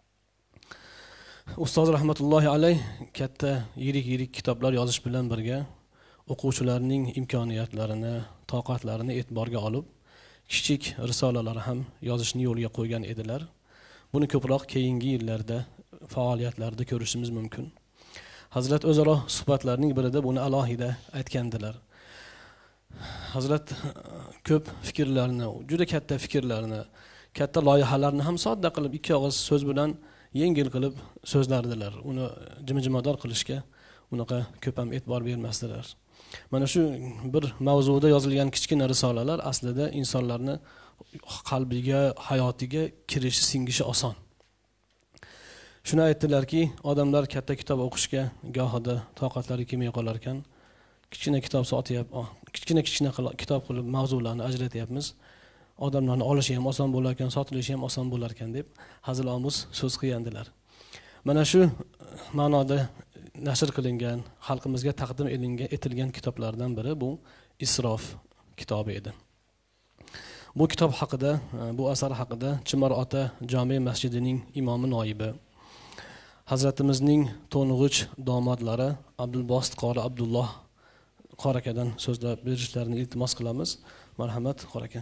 S1: Ustoz rahmatullohi alayh katta yirik-yirik kitoblar yozish bilan birga o'quvchilarning imkoniyatlarini, toqatlarini e'tiborga olib, kichik risolalar ham yozishni yo'lga qo'ygan edilar. Buni ko'proq keyingi yillarda faoliyatlarda ko'rishimiz mumkin. Hazrat o'zaro suhbatlarning birida buni alohida aytgandilar. Hazrat ko'p fikrlarni, juda katta fikrlarni, katta loyihalarni ham sodda qilib ikki og'iz so'z bilan yengil qilib so'zlardilar. Uni jimjimador qilishga unaqa ko'p ham e'tibor bermasdilar. Mana shu bir mavzuda yozilgan kichkina risolalar aslida insonlarni qalbiga, hayotiga kirishi, singishi oson. Shuni aytdilarki, odamlar katta kitob o'qishga gohida toqatlari kelmay qolar ekan, kichkina kitob sotyapmiz, kichkina-kichkina kitob qilib mavzularni ajratyapmiz. Odamlarni olishi ham oson bo'lar ekan, sotilishi ham oson bo'lar ekan deb hazil-omuz so'z qilgandilar. Mana shu ma'noda nashr qilingan, xalqimizga taqdim etilgan kitoblardan biri bu Isrof kitobi edi. Bu kitob haqida, bu asar haqida Chimar ota jome masjidining imomi noibi, Hazratimizning to'ng'ich domodlari Abdulbosit qori Abdulloh qorakadan so'zlab berishlarini iltimos qilamiz. Marhamat qoraka.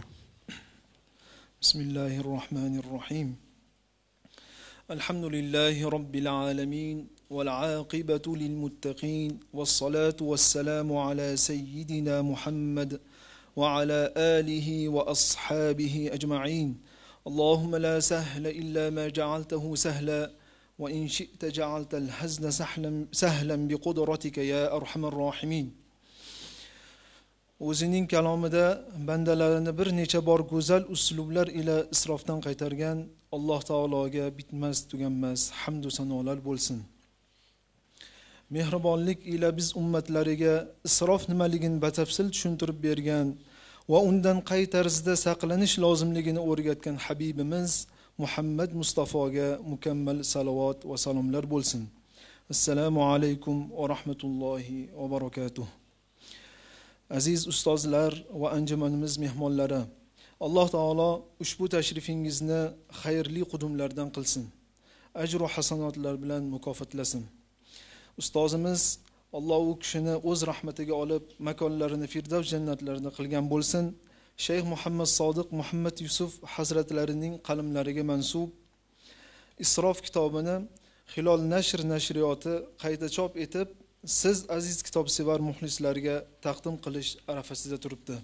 S6: Bismillahirrohmanirrohim. Alhamdulillahi robbil alamin val aqibatu lil muttaqin was salatu was salamu ala sayyidina Muhammad wa ala alihi wa ashabihi ajma'in. Allahumma la sahla illa ma ja'altahu sahla wa in shi'ta ja'alta al-hazna sahlan sahlan bi qudratika ya arhamar rohimin. O'zining kalomida bandalarini bir necha bor go'zal uslublar ila isrofdan qaytargan Alloh taologa bitmas tuganmas hamd va sanolar bo'lsin. mehribonlik ila biz ummatlariga isrof nimaligini batafsil tushuntirib bergan va undan qay tarzda saqlanish lozimligini o'rgatgan Habibimiz Muhammad Mustafoga mukammal salovat va salomlar bo'lsin. Assalomu alaykum va rahmatullohi va barakatuh. Aziz ustozlar va anjumanimiz mehmonlari, Alloh taolo ushbu tashrifingizni xayrli qudumlardan qilsin. Ajr va hasanotlar bilan mukofotlasin. Ustozimiz Alloh u kishini o'z rahmatiga olib, makonlarini Firdavs jannatlarida qilgan bo'lsin. Shayx Muhammad Sodiq Muhammad Yusuf hazratlarining qalamlariga mansub Isrof kitobini Hilol nashr nashriyoti qayta chop etib, siz aziz kitobsevar muxlislarga taqdim qilish arafasida turibdi.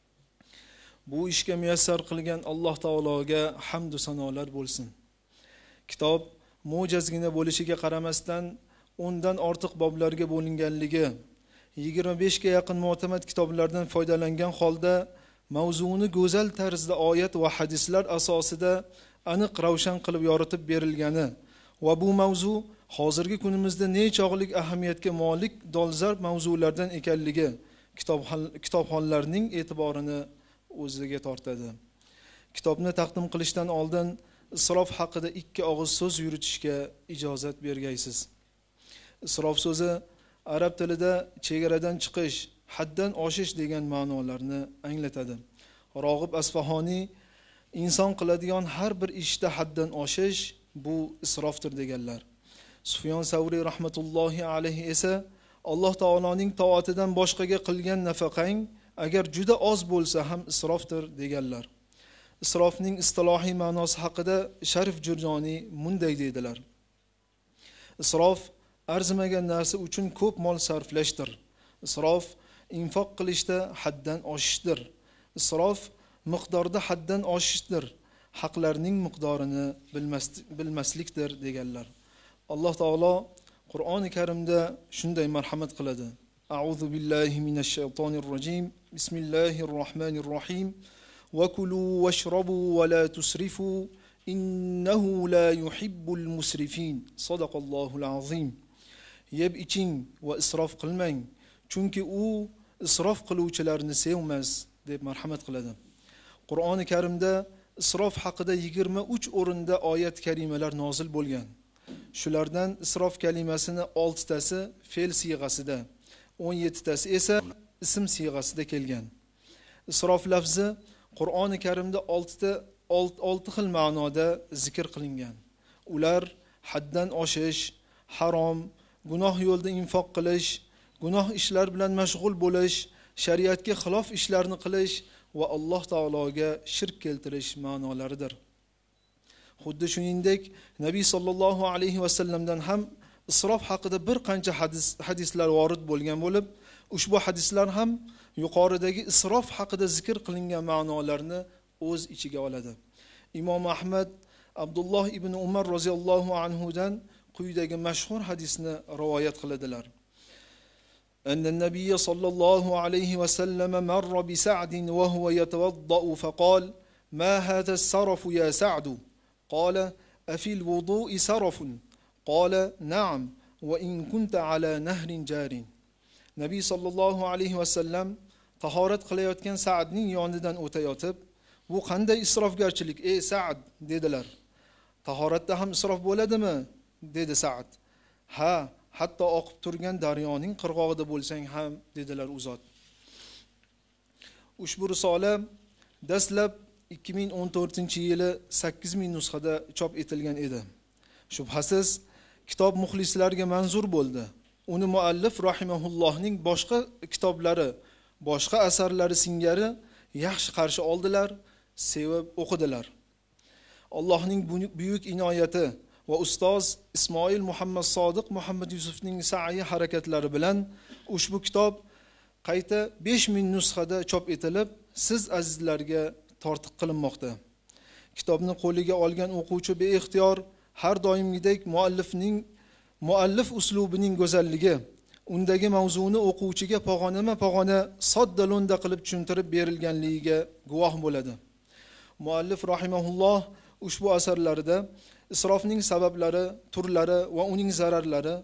S6: Bu ishga muyassar qilgan Alloh taologa hamd va sanolar bo'lsin. Kitob mo'jazgina bo'lishiga qaramasdan o'ndan ortiq boblarga bo'linganligi, yigirma besh ga yaqin mu'tamad kitoblardan foydalangan holda mavzuni go'zal tarzda oyat va hadislar asosida aniq ravshan qilib yoritib berilgani va bu mavzu hozirgi kunimizda nechog'lik ahamiyatga molik dolzarb mavzulardan ekanligi kitobxonlarning e'tiborini o'ziga tortadi. Kitobni taqdim qilishdan oldin isrof haqida ikki og'iz so'z yuritishga ijozat bergaysiz. Isrof so'zi arab tilida chegaradan chiqish, haddan oshish degan ma'nolarni anglatadi. Rog'ib Asfahoniy inson qiladigan har bir ishda haddan oshish bu isrofdir deganlar. Sufyon Savriy rahmatullohi alayhi esa Alloh taoloning toatidan boshqaga qilgan nafaqang agar juda oz bo'lsa ham isrofdir deganlar. Isrofning istilohiy ma'nosi haqida Sharif Jurjoniy munday deydilar. Isrof arzimagan narsa uchun ko'p mol sarflashdir. Isrof infoq qilishda haddan oshishdir. Isrof miqdorda haddan oshishdir. Haqlarning miqdorini bilmaslikdir deganlar. Alloh taolo Qur'oni Karimda shunday marhamat qiladi. A'udhu billahi minash shaytonir rojim. Bismillahir rohmanir rohim. Va kulu washrabu va la tusrifu innahu la yuhibbul musrifin. Sadaqallohul azim. Yeb iching va isrof qilmang, chunki u isrof qiluvchilarni sevmas deb marhamat qiladi. Qur'oni Karimda isrof haqida yigirma uch o'rinda oyat karimalar nozil bo'lgan. Shulardan isrof kalimasining olti tasi fe'l siyg'asida, o'n yetti tasi esa ism siyg'asida kelgan. Isrof lafzi Qur'oni Karimda olti ta olti xil ma'noda zikr qilingan. Ular haddan oshish, harom, gunoh yo'lda infoq qilish, gunoh ishlar bilan mashg'ul bo'lish, shariatga xilof ishlarni qilish va Alloh taologa shirk keltirish ma'nolaridir. Xuddi shuningdek, Nabiy sallallohu alayhi va sallamdan ham isrof haqida bir qancha hadis hadislar vorid bo'lgan bo'lib, ushbu hadislar ham yuqoridagi isrof haqida zikr qilingan ma'nolarni o'z ichiga oladi. Imom Ahmad Abdulloh ibn Umar roziyallohu anhu dan quyidagi mashhur hadisni rivoyat qiladilar. أن النبي صلى الله عليه وسلم مر بسعد وهو يتوضأ فقال: ما هذا السرف يا سعد؟ قال: أفي الوضوء سرف؟ قال: نعم، وإن كنت على نهر جار. Nabiy sallallohu alayhi va sallam tahorat qilayotgan Sa'dning yonidan o'tayotib, bu qanday isrofgarchilik ey Sa'd dedilar. Tahoratda ham isrof bo'ladimi? dedi Sa'd. Ha, hatto oqib turgan daryoning qirg'og'ida bo'lsang ham dedilar u zot. Ushbu risola dastlab ikki ming o'n to'rtinchi yili sakkiz ming nusxada chop etilgan edi. Shubhasiz, kitob muxlislarga manzur bo'ldi. Uni muallif rahimahullohning boshqa kitoblari, boshqa asarlari singari yaxshi qarshi oldilar, sevib o'qidilar. Allohning buyuk inoyati va ustoz Ismoil Muhammad Sodiq Muhammad Yusufning sa'i harakatlari bilan ushbu kitob qayta besh ming nusxada chop etilib, siz azizlarga tortiq qilinmoqda. Kitobni qo'liga olgan o'quvchi beixtiyor har doimgidek muallifning muallif uslubining go'zalligi, undagi mavzuni o'quvchiga pog'onama-pog'ona sodda lo'nda qilib tushuntirib berilganligiga guvoh bo'ladi. Muallif rahimahulloh ushbu asarlarida isrofning sabablari, turlari va uning zararlari,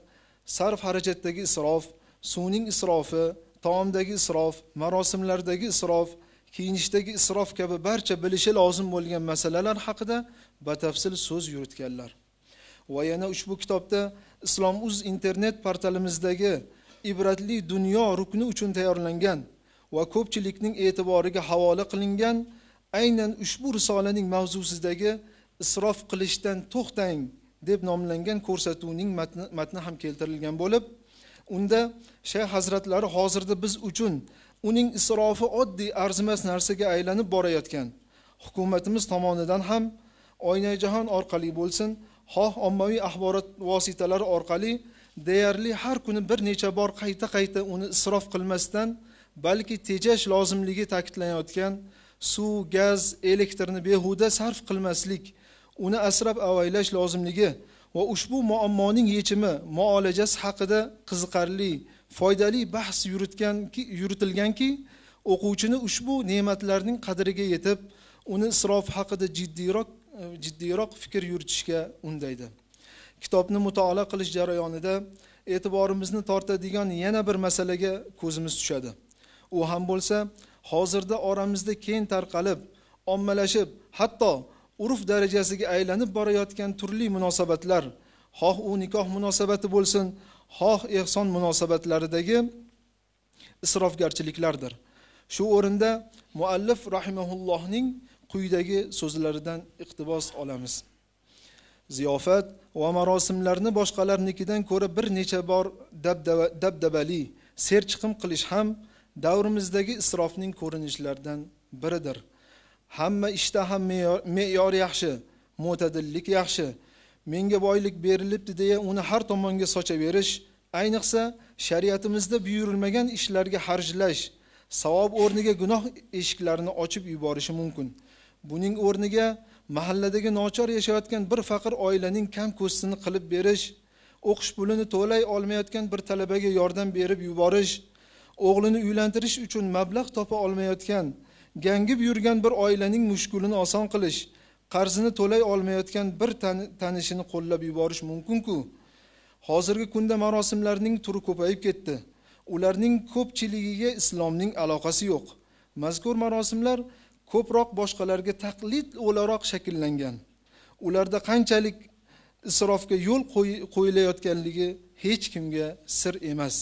S6: sarf xarajatdagi isrof, suvning isrofi, taomdagi isrof, marosimlardagi isrof, kiyinishdagi isrof kabi barcha bilishi lozim bo'lgan masalalar haqida batafsil so'z yuritganlar. Va yana ushbu kitobda Islom.uz internet portalimizdagi ibratli dunyo rukni uchun tayyorlangan va ko'pchilikning e'tiboriga havola qilingan aynan ushbu risolaning mavzusidagi isrof qilishdan to'xtang deb nomlangan ko'rsatuvning matni, matni ham keltirilgan bo'lib, unda Shayx hazratlari hozirda biz uchun uning isrofi oddiy arzimas narsaga aylanib borayotgan, hukumatimiz tomonidan ham Oynai jahon orqali bo'lsin, xoh ommaviy axborot vositalari orqali deyarli har kuni bir necha bor qayta-qayta uni isrof qilmasdan, balki tejash lozimligi ta'kidlanayotgan suv, gaz, elektrni behuda sarf qilmaslik, uni asrab avaylash lozimligi va ushbu muammoning yechimi, muolajasi haqida qiziqarli, foydali bahs yuritganki, yuritilganki, o'quvchini ushbu ne'matlarning qadriga yetib, uni isrof haqida jiddiyroq jiddiyroq fikr yuritishga undaydi. Kitobni mutolaa qilish jarayonida e'tiborimizni tortadigan yana bir masalaga ko'zimiz tushadi. U ham bo'lsa, hozirda oramizda keng tarqalib, ommalashib, hatto urf darajasiga aylanib borayotgan turli munosabatlar, xoh u nikoh munosabati bo'lsin, xoh ehson munosabatlaridagi isrofgarchiliklardir. Shu o'rinda muallif rahimahullohning quyidagi so'zlaridan iqtibos olamiz. Ziyofat va marosimlarni boshqalarnikidan ko'ra bir necha bor dabdaba, dabdabali, serchiqim qilish ham davrimizdagi isrofning ko'rinishlaridan biridir. Hamma ishda ham me'yor yaxshi, mo'tadillik yaxshi, menga boylik berilibdi deya uni har tomonga sochaverish, ayniqsa shariatimizda buyurilmagan ishlarga harjlash, savob o'rniga gunoh eshiklarini ochib yuborishi mumkin. Buning o'rniga mahalladagi nochor yashayotgan bir faqir oilaning kam ko'stini qilib berish, o'qish pulini to'lay olmayotgan bir talabaga yordam berib yuborish, o'g'lini uylantirish uchun mablag' topa olmayotgan, gangib yurgan bir oilaning mushkulini oson qilish, qarzini to'lay olmayotgan bir tanishini qo'llab yuborish mumkin-ku. Hozirgi kunda marosimlarning turi ko'payib ketdi. Ularning ko'pchiligiga islomning aloqasi yo'q. Mazkur marosimlar ko'proq boshqalarga taqlid o'laroq shakllangan. Ularda qanchalik isrofga yo'l qo'yilayotganligi hech kimga sir emas.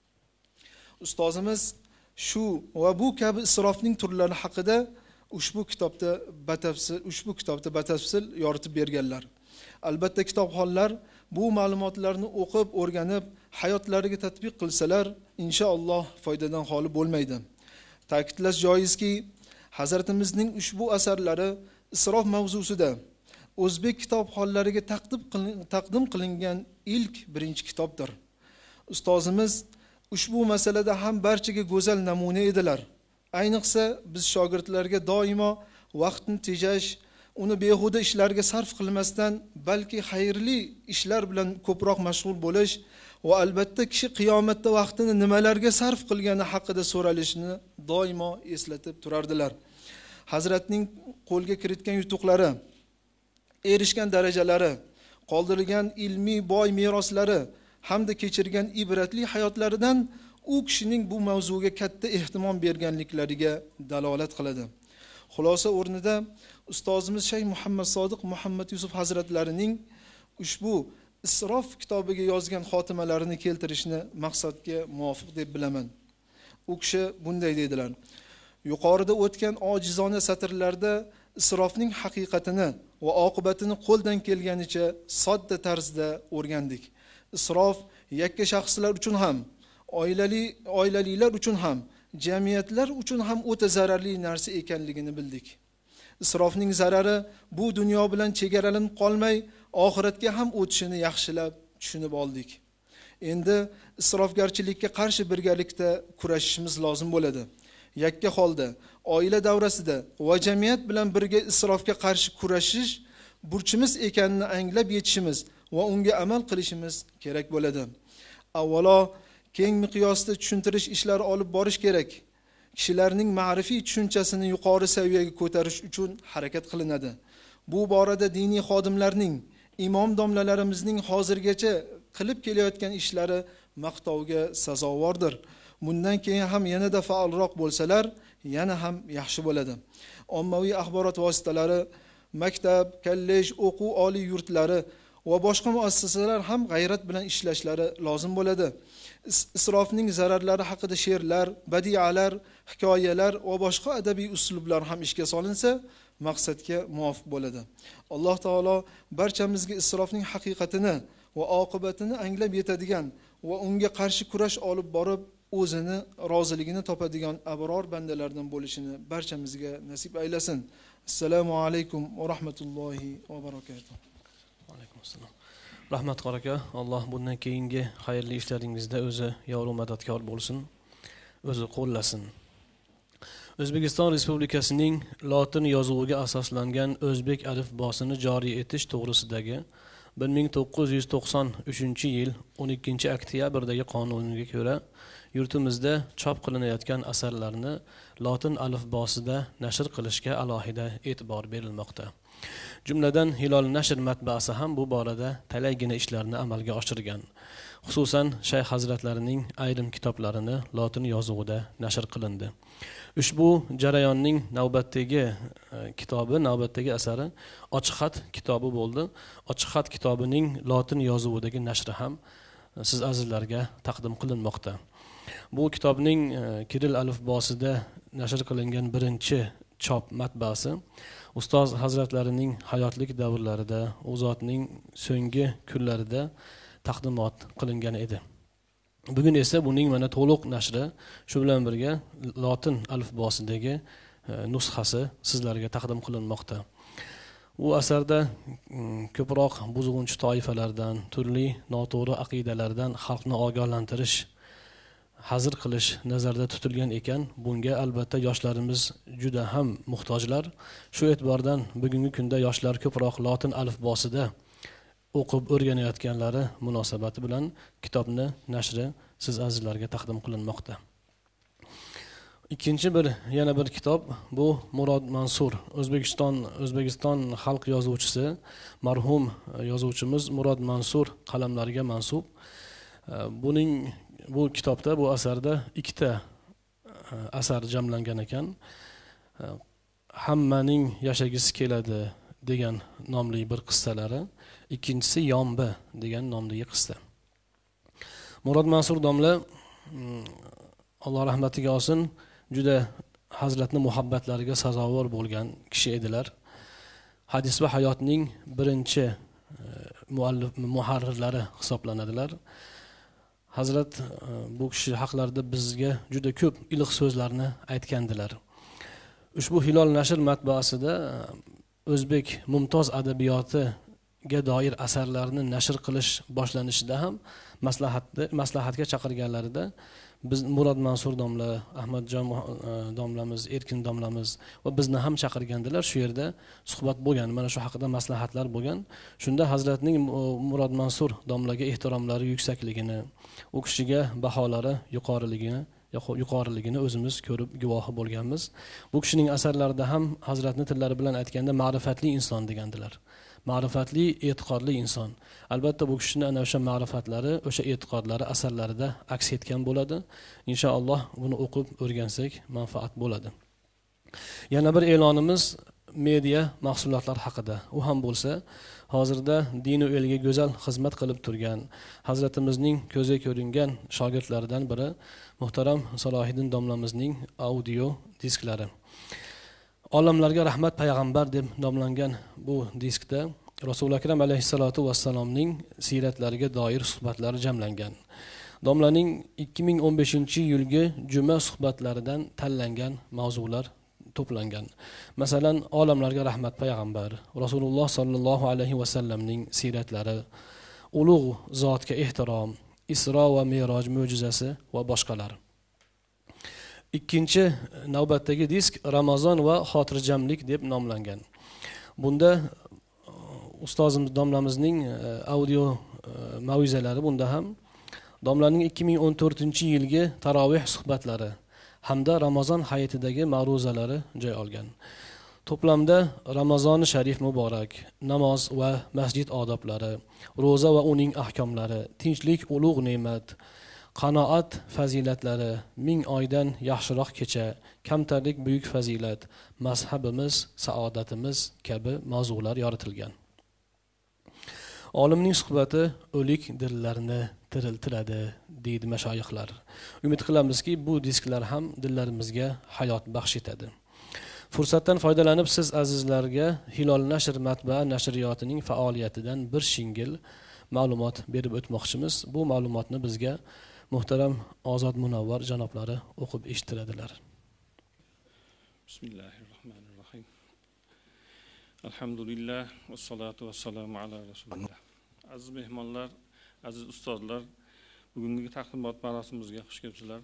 S6: Ustozimiz shu va bu kabi isrofning turlari haqida ushbu kitobda batafsil ushbu kitobda batafsil yoritib berganlar. Albatta kitobxonlar bu ma'lumotlarni o'qib, o'rganib, hayotlariga tatbiq qilsalar, inshaalloh foydadan xoli bo'lmaydi. Ta'kidlash joizki, Hazratimizning ushbu asarlari isrof mavzusida o'zbek kitobxonlariga taqdim qilingan ilk birinchi kitobdir. Ustozimiz ushbu masalada ham barchaga go'zal namuna edilar. Ayniqsa biz shogirdlarga doimo vaqtni tejash, uni behuda ishlarga sarf qilmasdan, balki xayrli ishlar bilan ko'proq mashg'ul bo'lish va albatta kishi qiyomatda vaqtini nimalarga sarf qilgani haqida so'ralishini doimo eslatib turardilar. Hazratning qo'lga kiritgan yutuqlari, erishgan darajalari, qoldirilgan ilmiy boy meroslari hamda kechirgan ibratli hayotlaridan u kishining bu mavzuga katta ehtimom berganliklariga dalolat qiladi. Xulosa o'rnida ustozimiz Shayx Muhammad Sodiq Muhammad Yusuf hazratlarining ushbu isrof kitobiga yozgan xotimalarini keltirishni maqsadga muvofiq deb bilaman. U kishi bunday dedilar: Yuqorida o'tgan ojizona satrlarda isrofning haqiqatini va oqibatini qo'ldan kelganicha sodda tarzda o'rgandik. Isrof yakka shaxslar uchun ham, oilali oilalilar uchun ham, jamiyatlar uchun ham o'ta zararli narsa ekanligini bildik. Isrofning zarari bu dunyo bilan chegaralanib qolmay, oxiratga ham o'tishini yaxshilab tushunib oldik. Endi isrofgarchilikka qarshi birgalikda kurashishimiz lozim bo'ladi. Yakka holda oila davrasida va jamiyat bilan birga isrofga qarshi kurashish burchimiz ekanini anglab yetishimiz va unga amal qilishimiz kerak bo'ladi. Avvalo keng miqyosda tushuntirish ishlari olib borish kerak. Kishilarning ma'rifiy tushunchasini yuqori saviyaga ko'tarish uchun harakat qilinadi. Bu borada diniy xodimlarning, imom domlalarimizning hozirgacha qilib kelayotgan ishlari maqtovga sazovordir. Bundan keyin ham yanada faolroq bo'lsalar, yana ham yaxshi bo'ladi. Ommaviy axborot vositalari, maktab, kollej, o'quv oliy yurtlari va boshqa muassasalar ham g'ayrat bilan ishlashlari lozim bo'ladi. Isrofning zararlari haqida she'rlar, badialar, hikoyalar va boshqa adabiy uslublar ham ishga solinsa, maqsadga muvofiq bo'ladi. Alloh taolo barchamizga isrofning haqiqatini va oqibatini anglab yetadigan va unga qarshi kurash olib borib, o'zini roziligini topadigan abror bandalardan bo'lishini barchamizga nasib aylasin. Assalomu alaykum va rahmatullohi va barakatuh.
S1: Va alaykum assalom. Rahmat qoraka, Alloh bundan keyingi xayrli ishlaringizda o'zi yor va madadkor bo'lsin, o'zi qo'llasin. O'zbekiston Respublikasining lotin yozuviga asoslangan o'zbek alifbosini joriy etish to'g'risidagi bir ming to'qqiz yuz to'qson uchinchi yil o'n ikkinchi oktyabrdagi qonuniga ko'ra yurtimizda chop qilinayotgan asarlarni lotin alifbosida nashr qilishga alohida e'tibor berilmoqda. Jumladan Hilol nashr matbaasi ham bu borada talaygina ishlarni amalga oshirgan. Xususan Shayx hazratlarining ayrim kitoblarini lotin yozuvida nashr qilindi. Ushbu jarayonning navbatdagi kitobi, navbatdagi asari Ochiq xat kitobi bo'ldi. Ochiq xat kitobining lotin yozuvidagi nashri ham siz azizlarga taqdim qilinmoqda. Bu kitobning Kiril alifbosida nashr qilingan birinchi chop matbaasi ustoz hazratlarining hayotlik davrlarida, u zotning so'nggi kunlarida taqdimot qilingan edi. Bugun esa buning mana to'liq nashri shu bilan birga lotin alifbosidagi nusxasi sizlarga taqdim qilinmoqda. Bu asarda ko'proq buzg'unchi toifalardan, turli noto'g'ri aqidalardan xalqni ogohlantirish, hazr qilish nazarda tutilgan ekan. Bunga albatta yoshlarimiz juda ham muhtojlar. Shu e'tibordan bugungi kunda yoshlar ko'proq lotin alifbosida o'qib o'rganayotganlari munosabati bilan kitobni nashri siz azizlarga taqdim qilinmoqda. Ikkinchi bir yana bir kitob bu Murod Mansur, O'zbekiston O'zbekiston xalq yozuvchisi, marhum yozuvchimiz Murod Mansur qalamlariga mansub. Buning bu kitobda, bu asarda ikkita asar jamlangan ekan. Hammaning yashagisi keladi degan nomli bir qissalari, ikkinchisi Yombi degan nomli qissa. Murod Mansur domla Alloh rahmatiga olsin, juda hazratning muhabbatlariga sazovor bo'lgan kishi edilar. Hadis va hayotning birinchi muallif muharrirlari hisoblanadilar. Hazrat bu kishi haqlarida bizga juda ko'p iliq so'zlarni aytgandilar. Ushbu Hilol nashr matbaasida o'zbek mumtoz adabiyotiga doir asarlarni nashr qilish boshlanishida ham maslahatni maslahatga chaqirganlarida biz Murod Mansur domla, Ahmadjon domlamiz, Erkin domlamiz va bizni ham chaqirgandilar. Shu yerda suhbat bo'lgan, mana shu haqida maslahatlar bo'lgan. Shunda hazratning Murod Mansur domlaga ehtiromlari yuksakligini, u kishiga baholari yuqoriligini yuqoriligini o'zimiz ko'rib guvohi bo'lganmiz. Bu kishining asarlarida ham hazratning tillari bilan aytganda ma'rifatli inson degandilar. Ma'rifatli, e'tiqodli inson. Albatta bu kishining ana o'sha ma'rifatlari, o'sha e'tiqodlari asarlarida aks etgan bo'ladi. Inshaalloh buni o'qib o'rgansak manfaat bo'ladi. Yana bir e'lonimiz media mahsulotlar haqida. U ham bo'lsa, hozirda din va elga go'zal xizmat qilib turgan hazratimizning ko'zga ko'ringan shogirdlaridan biri muhtaram Salohiddin domlamizning audio disklari. Olamlarga rahmat payg'ambar deb nomlangan bu diskda Rasul akram alayhissalatu vassalomning siratlariga doir suhbatlar jamlangan. Domlaning ikki ming o'n beshinchi yilgi juma suhbatlaridan tanlangan mavzular to'plangan. Masalan, olamlarga rahmat payg'ambar, Rasululloh sallallohu alayhi vasallamning siratlari, ulug' zotga ehtirom, Isro va Me'roj mo'jizasi va boshqalar. Ikkinchi navbatdagi disk Ramazon va xotirjamlik deb nomlangan. Bunda ustozimiz domlamizning audio mavizalari, bunda ham domlaning ikki ming o'n to'rtinchi yilgi taroveh suhbatlari hamda Ramazon hayitidagi ma'ruzalari joy olgan. To'plamda Ramazoni sharif muborak, namoz va masjid odoblari, ro'za va uning ahkomlari, tinchlik ulug' ne'mat, qanoat fazilatlari, ming oydan yaxshiroq kecha, kamtarlik buyuk fazilat, mazhabimiz, saodatimiz kabi mavzular yoritilgan. Olimning suhbati o'lik dillarni tiriltiradi, deydi mashoyixlar. Umid qilamizki, bu disklar ham dillarimizga hayot baxsh etadi. Fursatdan foydalanib siz azizlarga Hilol nashr matbaa nashriyotining faoliyatidan bir shingil ma'lumot berib o'tmoqchimiz. Bu ma'lumotni bizga muhtaram Ozod Munavvar janoblari o'qib eshittiradilar.
S7: Bismillahirrohmanirrohim. Alhamdulillah va salatu va salamu ala rasulillah. Aziz mehmonlar, aziz ustozlar, bugungi taqdimot marosimimizga xush kelibsizlar.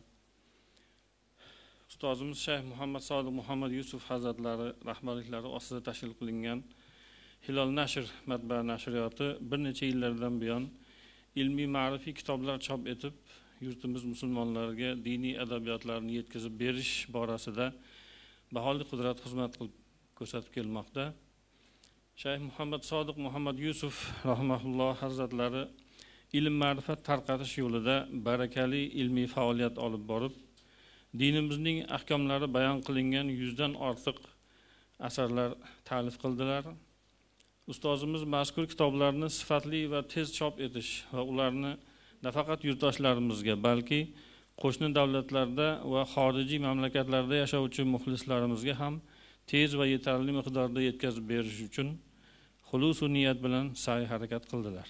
S7: Ustozimiz Shayx Muhammad Sodiq Muhammad Yusuf hazratlari rahbarliklari ostida tashkil qilingan Hilol nashr matbaa nashriyoti bir necha yillardan buyon ilmiy ma'rifiy kitoblar chop etib, yurtimiz musulmonlariga diniy adabiyotlarni yetkazib berish borasida baholi qudrat xizmat qilib ko'rsatib kelmoqda. Shayx Muhammad Sodiq Muhammad Yusuf rahimahulloh hazratlari ilm ma'rifat tarqatish yo'lida barakali ilmiy faoliyat olib borib, dinimizning ahkomlari bayon qilingan yuzdan ortiq asarlar ta'lif qildilar. Ustozimiz mazkur kitoblarni sifatli va tez chop etish va ularni nafaqat yurtdoshlarimizga, balki qo'shni davlatlarda va xorijiy mamlakatlarda yashovchi muxlislarimizga ham tez va yetarli miqdorda yetkazib berish uchun xulus va niyat bilan sa'y harakat qildilar.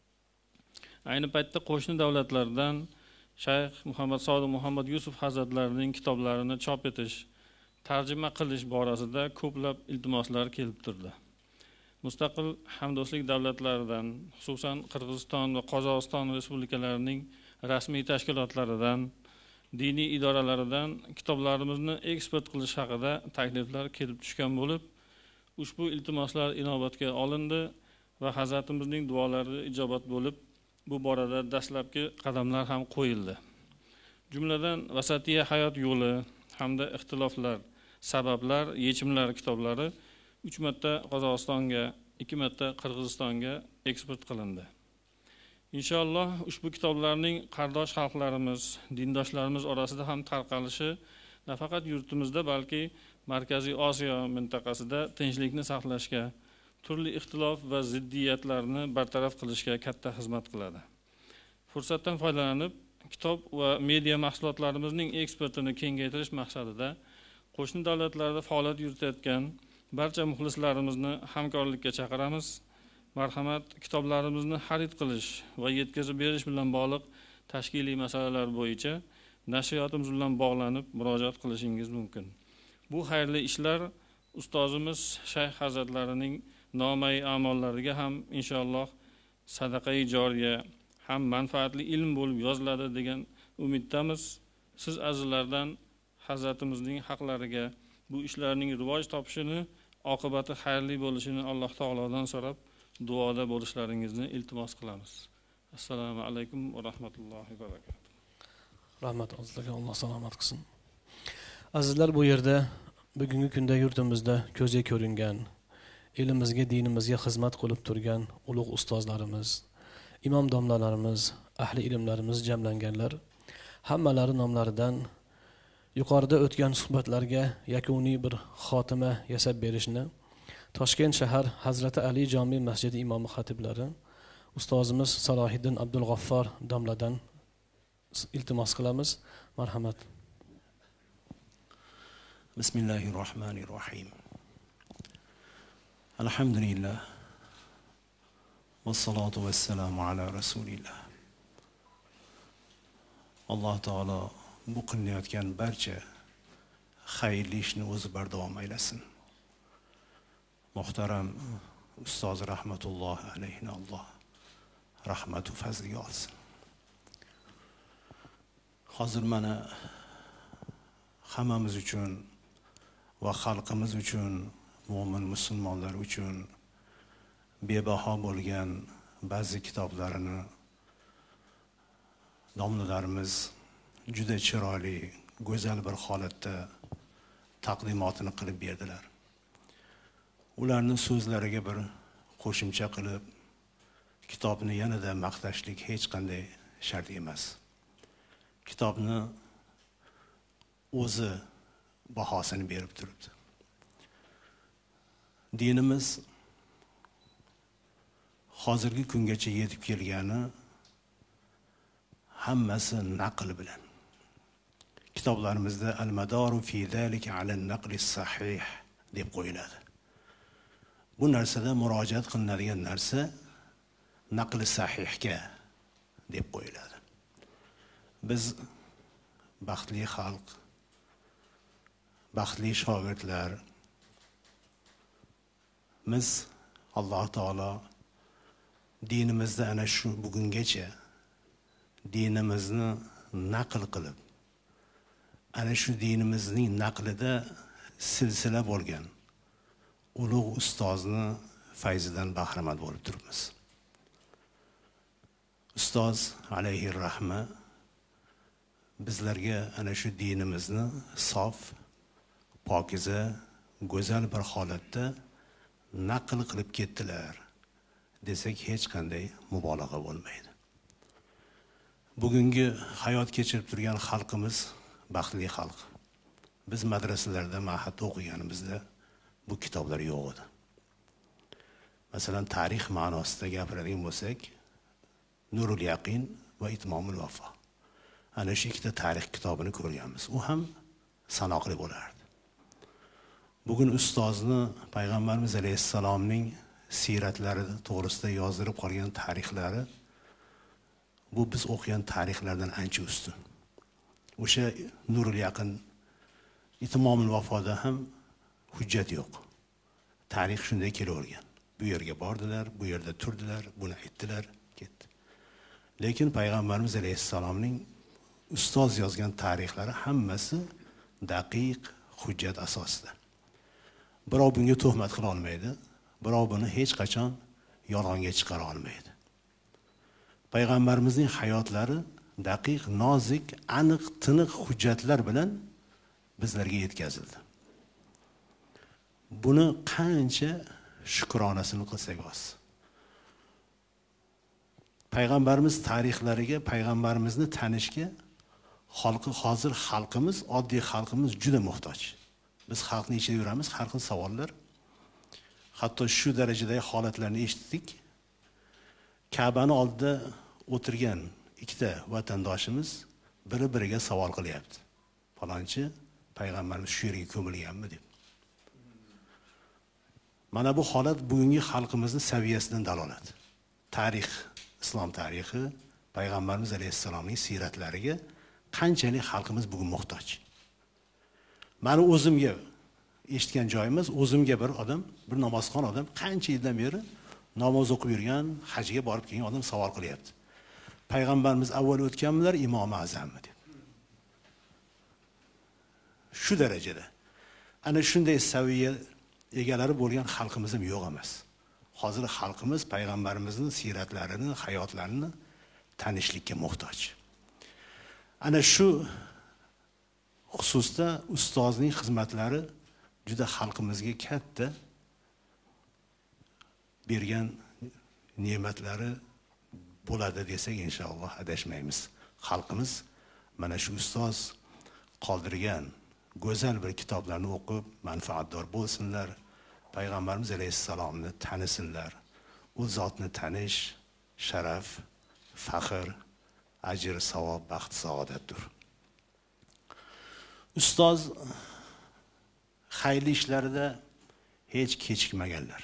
S7: Ayni paytda qo'shni davlatlardan Shayx Muhammad Sodiq Muhammad Yusuf hazratlarining kitoblarini chop etish, tarjima qilish borasida ko'plab iltimoslar kelib turdi. Mustaqil hamdo'stlik davlatlaridan, xususan Qirg'iziston va Qozog'iston respublikalarining rasmiy tashkilotlaridan, diniy idoralaridan kitoblarimizni eksport qilish haqida takliflar kelib tushgan bo'lib, ushbu iltimoslar inobatga olindi va hazratimizning duolari ijobat bo'lib, bu borada dastlabki qadamlar ham qo'yildi. Jumladan Vasatiya hayot yo'li hamda ixtiloflar, sabablar, yechimlar kitoblari uch marta Qozog'istonga, ikki marta Qirg'izistonga eksport qilindi. Inshaalloh ushbu kitoblarning qardosh xalqlarimiz, dindoshlarimiz orasida ham tarqalishi nafaqat yurtimizda, balki Markaziy Osiyo mintaqasida tinchlikni saqlashga, turli ixtilof va ziddiyatlarni bartaraf qilishga katta xizmat qiladi. Fursatdan foydalanib, kitob va media mahsulotlarimizning eksportini kengaytirish maqsadida qo'shni davlatlarda faoliyat yuritayotgan barcha muxlislarimizni hamkorlikka chaqiramiz. Marhamat, kitoblarimizni xarid qilish va yetkazib berish bilan bog'liq tashkiliy masalalar bo'yicha nashriyotimiz bilan bog'lanib murojaat qilishingiz mumkin. Bu xayrli ishlar ustozimiz Shayx hazratlarining nomai amollariga ham inshaalloh sadaqai joriya ham manfaatli ilm bo'lib yoziladi degan umiddamiz. Siz azizlardan hazratimizning haqlariga bu ishlarning rivoj topishini, oqibati xayrli bo'lishini Alloh taolodan so'rab duoda bo'lishlaringizni iltimos qilamiz. Assalomu alaykum va rahmatullohi va barakatuh.
S1: Rahmat azizlarga Alloh salomat qilsin. Azizlar, bu yerda bugungi kunda yurtimizda ko'zga ko'ringan, elimizga, dinimizga xizmat qilib turgan ulug' ustozlarimiz, imom domlalarimiz, ahli ilmlarimiz jamlanganlar. Hammalari nomlaridan yuqorida o'tgan suhbatlarga yakuniy bir xotima yasab berishni Toshkent shahar Hazrati Ali jome masjidi imomi xatiblari ustozimiz Salohiddin Abdul G'affor domladan iltimos qilamiz. Marhamat.
S3: Bismillahirrohmanirrohim. Alhamdulillah. Vassalatu vassalamu ala rasulillah. Alloh taolo bu qilinayotgan barcha xayrli ishni o'zi bardavom aylasin. Muhtaram ustoz rahmatullohi alayhi, Alloh rahmatu fazliga olsin. Hozir mana hammamiz uchun va xalqimiz uchun, mo'min musulmonlar uchun bebaho bo'lgan ba'zi kitoblarini domlalarimiz juda chiroyli, go'zal bir holatda taqdimotini qilib berdilar. ularning so'zlariga bir qo'shimcha qilib kitobni yanada maqtashlik hech qanday shart emas. Kitobni o'zi bahosini berib turibdi. Dinimiz hozirgi kungacha yetib kelgani hammasi naql bilan. Kitoblarimizda al-madaru fi zalika ala an-naqli sahih deb qo'yiladi. Bu narsada murojaat qilinadigan narsa naqli sahihga deb qo'yiladi. Biz baxtli xalq, baxtli shogirdlar, biz Alloh taolo dinimizda ana shu bugungacha dinimizni naql qilib, ana shu dinimizning naqlida silsila bo'lgan ulug' ustozni fayzidan bahramand bo'lib turibmiz. Ustoz alayhi rahma bizlarga ana shu dinimizni sof, pokiza, go'zal bir holatda naql qilib ketdilar desak hech qanday mubolag'a bo'lmaydi. Bugungi hayot kechirib turgan xalqimiz baxtli xalq. Biz madrasalarda, ma'hadda o'qiganimizda bu kitoblar yo'q edi. Masalan, tarix ma'nosida gapiradigan bo'lsak, Nurul Yaqin va Itmomul Vafo. Ana shu ikkita tarix kitobini ko'rganmiz. U ham sanoqli bo'lardi. Bugun ustozni payg'ambarimiz alayhissalomning siyratlari to'g'risida yozdirib qolgan tarixlari bu biz o'qigan tarixlardan ancha ustun. O'sha Nurul Yaqin, Itmomul Vafoda ham hujjat yo'q. Tarix shunday kelavergan. Bu yerga bordilar, bu yerda turdilar, buni aytdilar, ketdi. Lekin payg'ambarimiz alayhissalomning ustoz yozgan tarixlari hammasi daqiq hujjat asosida. Birov bunga tuhmat qila olmaydi, birov buni hech qachon yolg'onga chiqara olmaydi. Payg'ambarimizning hayotlari daqiq, nozik, aniq, tiniq hujjatlar bilan bizlarga yetkazildi. Buni qancha shukronasini qilsak oz. Payg'ambarimiz tarixlariga, payg'ambarimizni tanishga xalqi hozir xalqimiz, oddiy xalqimiz juda muhtoj. Biz xalqning ichida yuramiz, har xil savollar. Hatto shu darajadagi holatlarni eshitdik. Ka'bani oldida o'tirgan ikkita vatandoshimiz biri-biriga savol qilyapti. Falonchi payg'ambarimiz shu yerga ko'milganmi deb. Mana bu holat bugungi xalqimizning saviyasidan dalolat. Tarix, islom tarixi, payg'ambarimiz alayhissalomning siyratlariga qanchalik xalqimiz bugun muhtoj. Mani o'zimga eshitgan joyimiz, o'zimga bir odam, bir namozxon odam qancha yildan beri namoz o'qib yurgan, hajga borib kelgan odam savol qilyapti. Payg'ambarimiz avval o'tganmilar, Imom Azammi deb. Shu darajada. Ana shunday saviya egalari bo'lgan xalqimiz ham yo'q emas. Hozir xalqimiz payg'ambarimizning siyratlarini, hayotlarini tanishlikka muhtoj. Ana shu xususda ustozning xizmatlari juda xalqimizga katta bergan ne'matlari bo'ladi desak inshaalloh adashmaymiz. Xalqimiz mana shu ustoz qoldirgan go'zal bir kitoblarni o'qib manfaatdor bo'lsinlar, payg'ambarimiz alayhissalomni tanisinlar. U zotni tanish sharaf, faxr, ajr, savob, baxt, saodatdir. Ustoz xayrli ishlarida hech kechikmaganlar.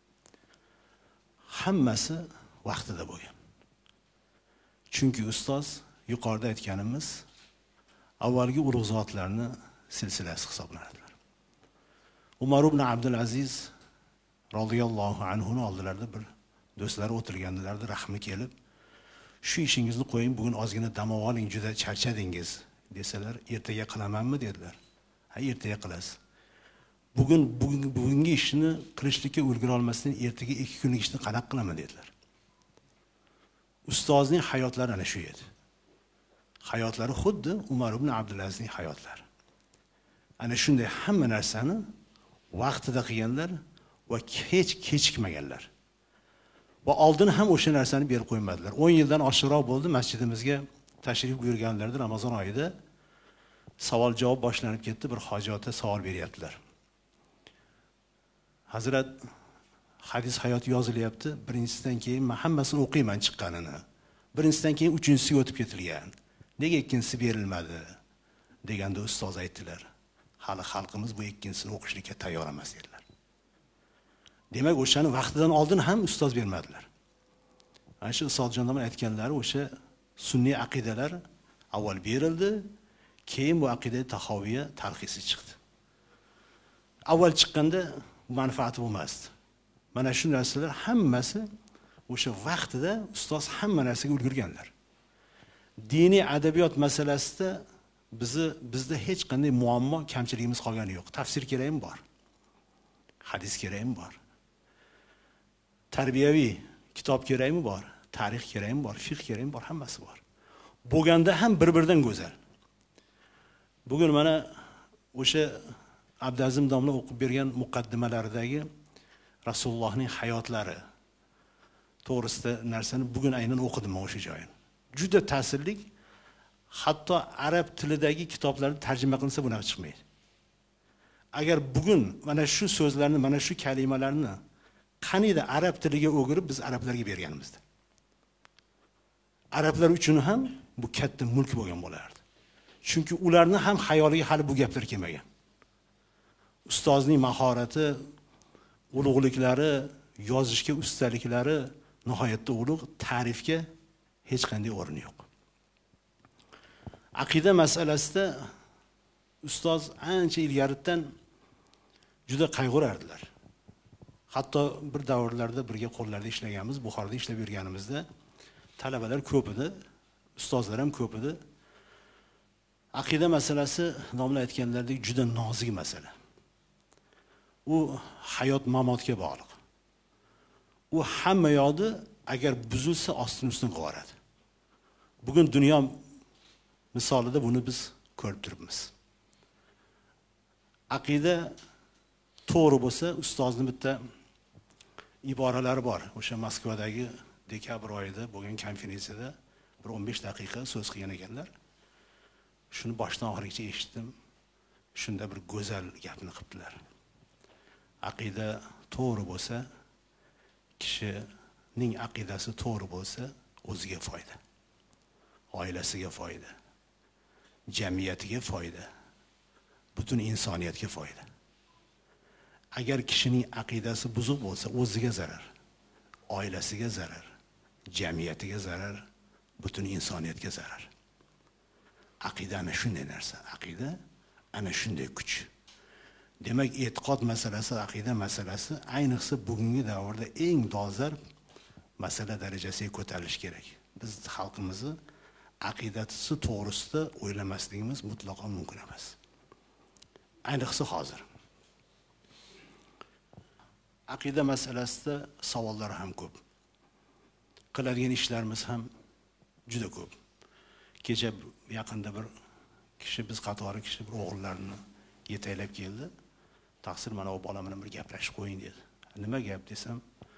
S3: Hammasi vaqtida bo'lgan. Chunki ustoz yuqorida aytganimiz avvalgi ulug' zotlarni silsilasi hisoblanadilar. Umar ibn Abdul Aziz radhiyallohu anhu oldilarida bir do'stlar o'tirganlarida rahmi kelib, shu ishingizni qo'ying, bugun ozgina dam oling, juda charchadingiz desalar, ertaga qilamanmi dedilar. Ha, ertaga qilasiz. Bugun bugun bugungi ishni qilishlikka ulgura olmasdan ertaga ikki kunlik ishni qanaqa qilaman dedilar. Ustozning hayotlari ana shu edi. Hayotlari xuddi Umar ibn Abdul Azizning hayotlari. Ana shunday hamma narsani vaqtida qilganlar, va hech kechikmaganlar. Va oldin ham o'sha narsani berib qo'ymadilar. o'n yildan oshiqroq bo'ldi masjidimizga tashrif buyurganlarida Ramazon oyida savol javob boshlanib ketdi. Bir hoji ota savol beryaptilar. Hazrat, hadis hayot yozilyapti. Birinchisidan keyin men hammasini o'qiyman chiqqanini. Birinchisidan keyin uchinchisiga o'tib ketilgan. Nega ikkinchisi berilmadi? Deganda ustoz aytdilar. Hali xalqimiz bu ikkinchisini o'qishlikka tayyor emas dedilar. Demak, o'shani vaqtidan oldin ham ustoz bermadilar. Ana shu Usodjondan aytganlari o'sha sunniy aqidalar avval berildi, keyin bu aqida tahoviya talxisi chiqdi. Avval chiqqanda manfaati bo'lmasdi. Mana shu narsalar hammasi o'sha vaqtida ustoz hamma narsaga ulgurganlar. Diniy adabiyot masalasida bizni bizda hech qanday muammo, kamchiligimiz qolgani yo'q. Tafsir kerakmi bor. Hadis kerakmi bor. Tarbiyaviy kitob kerakmi bor. Tarix kerakmi bor, fiqh kerakmi bor, hammasi bor. Bo'lganda ham bir-biridan go'zal. Bugun mana o'sha Abdazim domla o'qib bergan muqaddimalaridagi Rasulullohning hayotlari to'g'risida narsani bugun aynan o'qidim o'sha joyini. Juda ta'sirli. Hatto arab tilidagi kitoblarni tarjima qilinsa bunaqa chiqmaydi. Agar bugun mana shu so'zlarni, mana shu kalimalarni qaniydi arab tiliga o'girib biz arablarga berganimizda, arablar uchun ham bu katta mulk bo'lgan bo'lardi. Chunki ularni ham xayoliga hali bu gaplar kelmagan. Ustozning mahorati, ulug'liklari, yozishga ustaliklari nihoyatda ulug', ta'rifga hech qanday o'rin yo'q. Aqida masalasida ustoz ancha ilgaridan juda qayg'urardilar. Hatto bir davrlarda birga qo'llarda ishlaganmiz, Buxoroda ishlab yurganimizda talabalar ko'p edi, ustozlar ham ko'p edi. Aqida masalasi nomla aytganlaridek juda nozik masala. U hayot mamotga bog'liq. U hamma yoqda agar buzilsa ostin ustin qilib. Bugun dunyo misolida buni biz ko'rib turibmiz. Aqida to'g'ri bo'lsa, ustozning bitta iboralari bor. O'sha Moskvadagi dekabr oyida bo'lgan konferensiyada bir o'n besh daqiqa so'z qilgan ekanlar. Shuni boshdan oxirigacha eshitdim. Shunda bir go'zal gapni qildilar. Aqida to'g'ri bo'lsa, kishining aqidasi to'g'ri bo'lsa, o'ziga foyda, oilasiga foyda, jamiyatiga foyda, butun insoniyatga foyda. Agar kishining aqidasi buzuq bo'lsa, o'ziga zarar, oilasiga zarar, jamiyatiga zarar, butun insoniyatga zarar. Aqida ana shunday narsa, aqida ana shunday kuch. Demak, e'tiqod masalasi, aqida masalasi ayniqsa bugungi davrda eng dolzarb masala darajasiga ko'tarilish kerak. Biz xalqimizni aqidasi to'g'risida o'ylamasligimiz mutlaqo mumkin emas. Ayniqsa hozir. Aqida masalasida savollar ham ko'p. Qiladigan ishlarimiz ham juda ko'p. Kecha yaqinda bir kishi, biz qatori kishi bir o'g'illarini yetaklab keldi. Taqsir, mana bu bolam bilan bir gaplashib qo'ying dedi. Nima gap desam,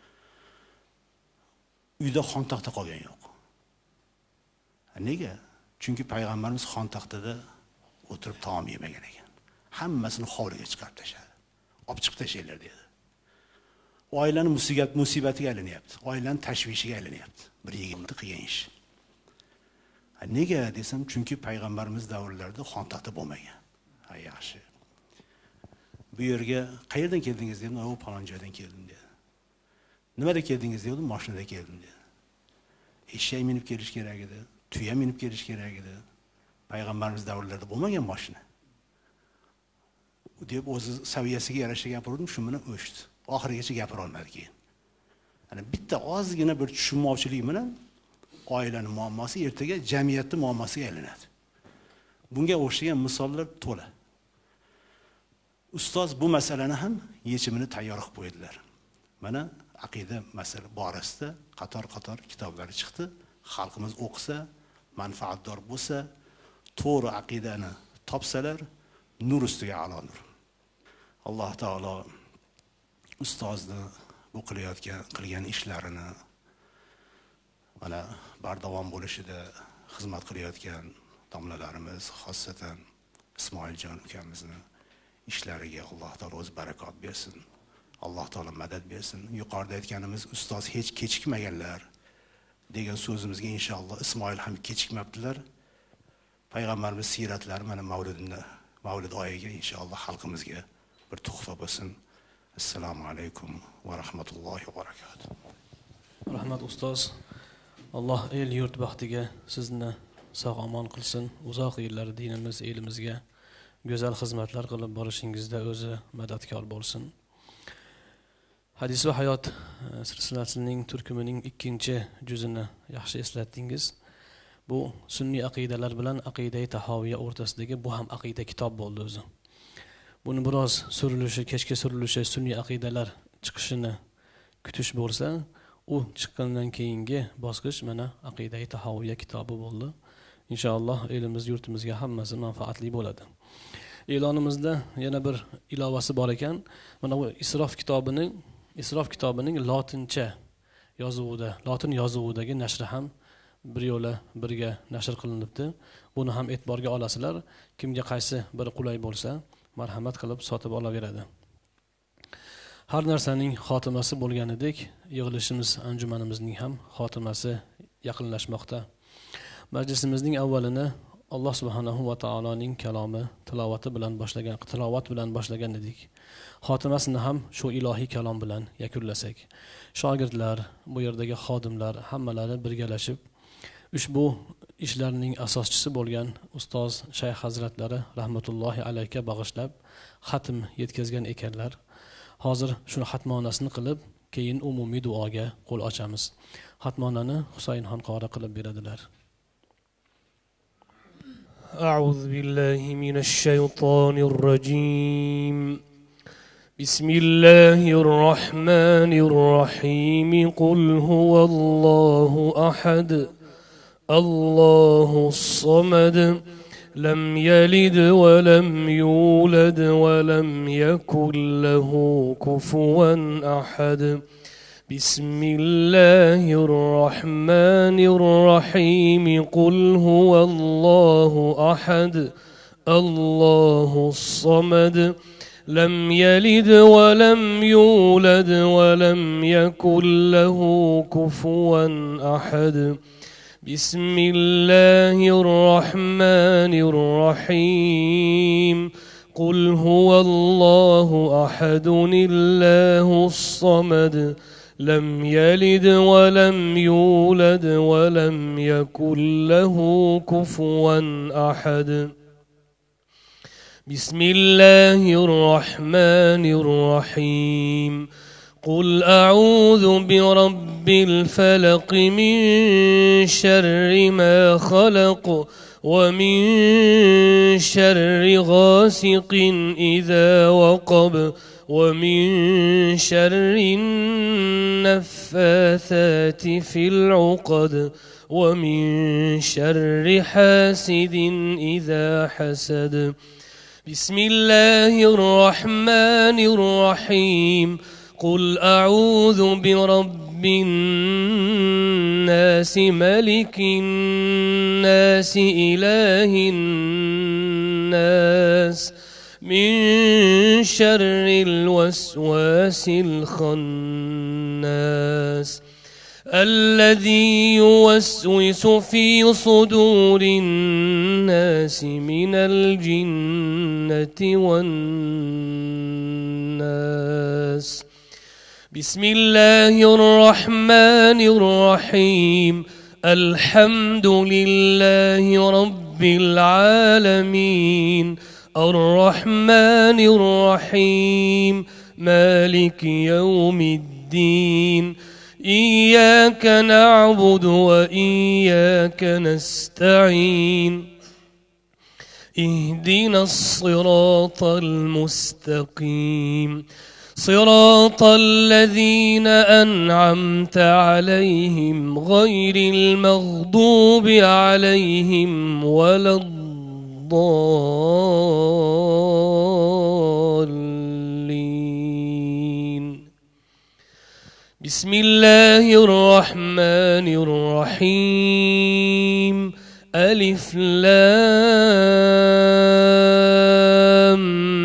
S3: uyda xontaxta qolgan yo'q. Nega? Chunki payg'ambarimiz xontaxtada o'tirib taom yemagan ekan. Hammasini hovliga chiqarib tashladi. Olib chiqib tashlaylar dedi. Oilaning musibat musibatiga aylanyapti. Oilaning tashvishiga aylanyapti. Bir yigitni qilgan ish. Nega desam, chunki payg'ambarimiz davrlarida xontaxta bo'lmagan. Ha, yaxshi. Bu yerga qayerdan keldingiz dedim, "O, falon joydan keldim" dedi. "Nimada keldingiz?" dedim, "Mashinada keldim" dedi. Eshak minib kelish kerak edi, tuya minib kelish kerak edi. Payg'ambarimiz davrlarida bo'lmagan mashina. deb o'zi saviyasiga yarasha gapirdim, shu bilan o'shdi. Oxirigacha gapira olmadi keyin. Ana bitta ozgina bir tushunmovchilik bilan oilaning muammosi ertaga jamiyatning muammosiga aylanadi. Bunga o'xshagan misollar to'la. Ustoz bu masalani ham yechimini tayyor qilib qo'ydilar. Mana aqida masala borasida qator-qator kitoblar chiqdi. Xalqimiz o'qisa, manfaatdor bo'lsa, to'g'ri aqidani topsalar, nur ustiga a'lo nur. Alloh taolo ustozni bu qilayotgan qilgan ishlarini mana bardavom bo'lishida xizmat qilayotgan domlalarimiz, xosatan Ismoiljon ukamizni ishlariga Alloh taolo o'z barakot bersin. Alloh taolo madad bersin. Yuqorida aytganimiz ustoz hech kechikmaganlar degan so'zimizga inshaalloh Ismoil ham kechikmabdilar. Payg'ambarimiz siratlari mana Mavlidni, Mavlid oyiga inshaalloh xalqimizga bir tuhfa bo'lsin. Assalomu alaykum va rahmatullohi va barakatuh.
S1: Rahmat ustoz. Alloh el yurt baxtiga sizni sog' omon qilsin. Uzoq yillar dinimiz, elimizga go'zal xizmatlar qilib borishingizda o'zi madadkor bo'lsin. Hadis va hayot silsilasining turkumining ikkinchi juzini yaxshi eslatdingiz. Bu sunniy aqidalar bilan aqidai tahoviya o'rtasidagi bu ham aqida kitob bo'ldi o'zi. Buni biroz surilishi, kechki surilishi, sunniy aqidalar chiqishini kutish bo'lsa, u chiqqandan keyingi bosqich mana aqidai tahoviya kitobi bo'ldi. Inshaalloh elimiz, yurtimizga hammasi manfaatli bo'ladi. E'lonimizda yana bir ilovasi bor ekan. Mana bu Isrof kitobining Isrof kitobining lotincha yozuvida, lotin yozuvidagi nashri ham bir yo'la birga nashr qilinibdi. Buni ham e'tiborga olasizlar. Kimga qaysi bir qulay bo'lsa, marhamat qilib sotib olaveradi. Har narsaning xotimasi bo'lganidek, yig'ilishimiz, anjumanimizning ham xotimasi yaqinlashmoqda. Majlisimizning avvalini Alloh subhanahu va taoloning kalomi tilovati bilan boshlagan, tilovat bilan boshlagan edik. Xotimasini ham shu ilohiy kalom bilan yakunlasak. Shogirdlar, bu yerdagi xodimlar hammalari birgalashib ushbu ishlarning asoschisi bo'lgan ustoz Shayx hazratlari rahmatullohi alayga bag'ishlab xatm yetkazgan ekanlar. Hozir shuni xatmonasini qilib, keyin umumiy duoga qo'l ochamiz. Xatmonani Husaynxon qori qilib beradilar.
S2: أعوذ بالله من الشيطان الرجيم بسم الله الرحمن الرحيم قل هو الله أحد الله الصمد لم يلد ولم يولد ولم يكن له كفوا أحد بسم الله الرحمن الرحيم قل هو الله أحد الله الصمد لم يلد ولم يولد ولم يكن له كفوا أحد بسم الله الرحمن الرحيم قل هو الله أحد الله الصمد لم يلد ولم يولد ولم يكن له كفوا أحد بسم الله الرحمن الرحيم قل أعوذ برب الفلق من شر ما خلق ومن شر غاسق إذا وقب ومن شر النفاثات في العقد ومن شر حاسد إذا حسد بسم الله الرحمن الرحيم قل أعوذ برب الناس ملك الناس إله الناس من شر الوسواس الخناس الذي يوسوس في صدور الناس من الجنة والناس بسم الله الرحمن الرحيم الحمد لله رب العالمين الرحمن الرحيم مالك يوم الدين إياك نعبد وإياك نستعين اهدنا الصراط المستقيم صراط الذين أنعمت عليهم غير المغضوب عليهم ولا الضالين بسم الله الرحمن الرحيم ألف لام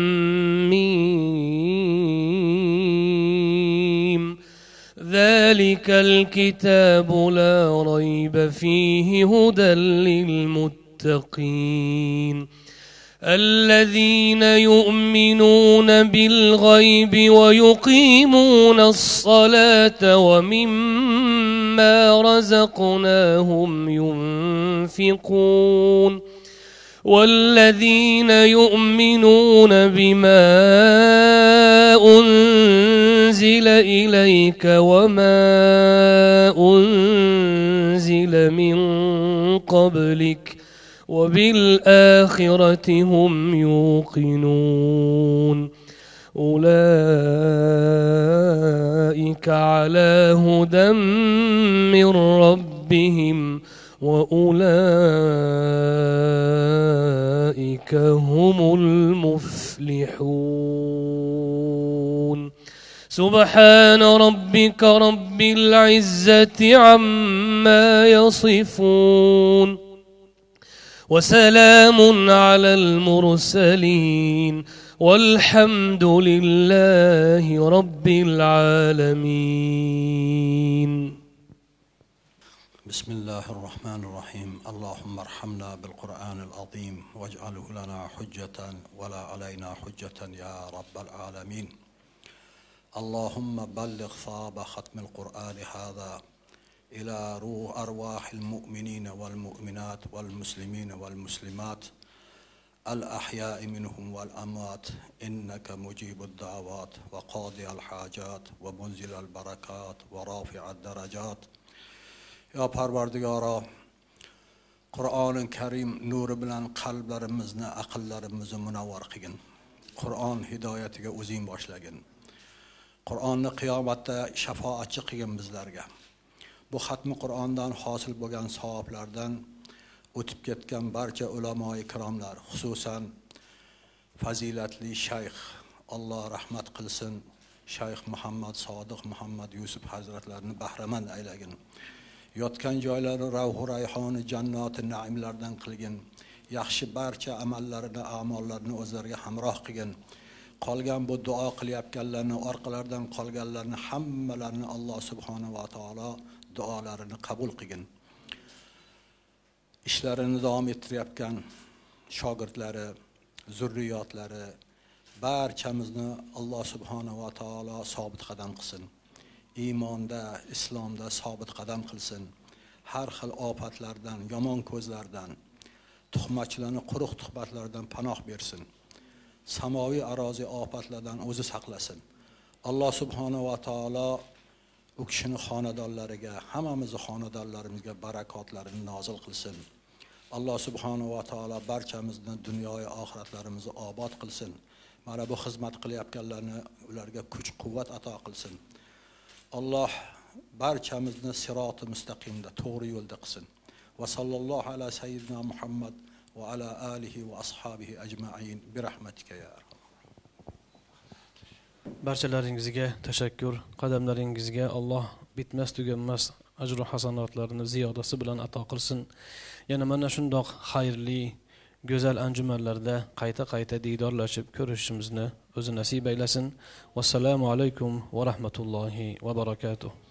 S2: ميم ذلك الكتاب لا ريب فيه هدى للمتقين الذين يؤمنون بالغيب ويقيمون الصلاة ومما رزقناهم ينفقون والذين يؤمنون بما أنزل إليك وما أنزل من قبلك وبالآخرة هم يوقنون أولئك على هدى من ربهم وأولئك هم المفلحون سبحان ربك رب العزة عما يصفون وسلام على المرسلين والحمد لله رب العالمين.
S8: بسم الله الرحمن الرحيم. اللهم ارحمنا بالقرآن العظيم واجعله لنا حجة ولا علينا حجة يا رب العالمين. اللهم بلغ ثواب ختم القرآن هذا إلى روح أرواح المؤمنين والمؤمنات والمسلمين والمسلمات الأحياء منهم والأموات إنك مجيب الدعوات وقاضي الحاجات ومنزل البركات ورافع الدرجات. يا پروردگارا قرآن كريم نور بلن قلبlarimizni aqllarimizni munavvar qilgin. Qur'on hidoyatiga o'zing boshlagin. Qur'onni qiyomatda shafoatchi qilgin bizlarga. Bu xatmi Qur'ondan hosil bo'lgan savoblardan o'tib ketgan barcha ulamoy kiromlar, xususan fazilatli shayx, Alloh rahmat qilsin, shayx Muhammad Sodiq Muhammad Yusuf hazratlarini bahramand aylagin. Yotgan joylari ravhu rayhoni jannati naimlardan qilgin. Yaxshi barcha amallarini, a'mollarini o'zlariga hamroh qilgin. Qolgan bu duo qilyapganlarni, orqalardan qolganlarni hammalarini Alloh subhanahu va taolo duolarini qabul qilgin. Ishlarini davom ettirayotgan shogirdlari, zurriyotlari barchamizni Alloh subhanahu va taolo sobit qadam qilsin. Iymonda, islomda sobit qadam qilsin. Har xil ofatlardan, yomon ko'zlardan, tuhmatchilarning quruq tuhmatlardan panoh bersin. Samoviy arozi ofatlardan o'zi saqlasin. Alloh subhanahu va taolo u kishini xonadonlariga, hammamizni xonadonlarimizga barakotlarini nozil qilsin. Alloh subhanahu va taolo barchamizni dunyoy oxiratlarimizni obod qilsin. Mana bu xizmat qilayotganlarni ularga kuch-quvvat ato qilsin. Alloh barchamizni siroti mustaqimda, to'g'ri yo'lda qilsin. Va sallallohu ala sayyidina Muhammad va ala alihi va ashabihi ajma'in bi rahmatika ya arham.
S1: Barchalaringizga tashakkur, qadamlaringizga Alloh bitmas tuganmas ajr va hasanatlarni ziyodasi bilan ato qilsin. Yana mana shundoq xayrli, go'zal anjumanlarda qayta-qayta diydorlashib ko'rishimizni o'zi nasib aylasin. Vassalomu alaykum va rahmatullohi va barakatuh.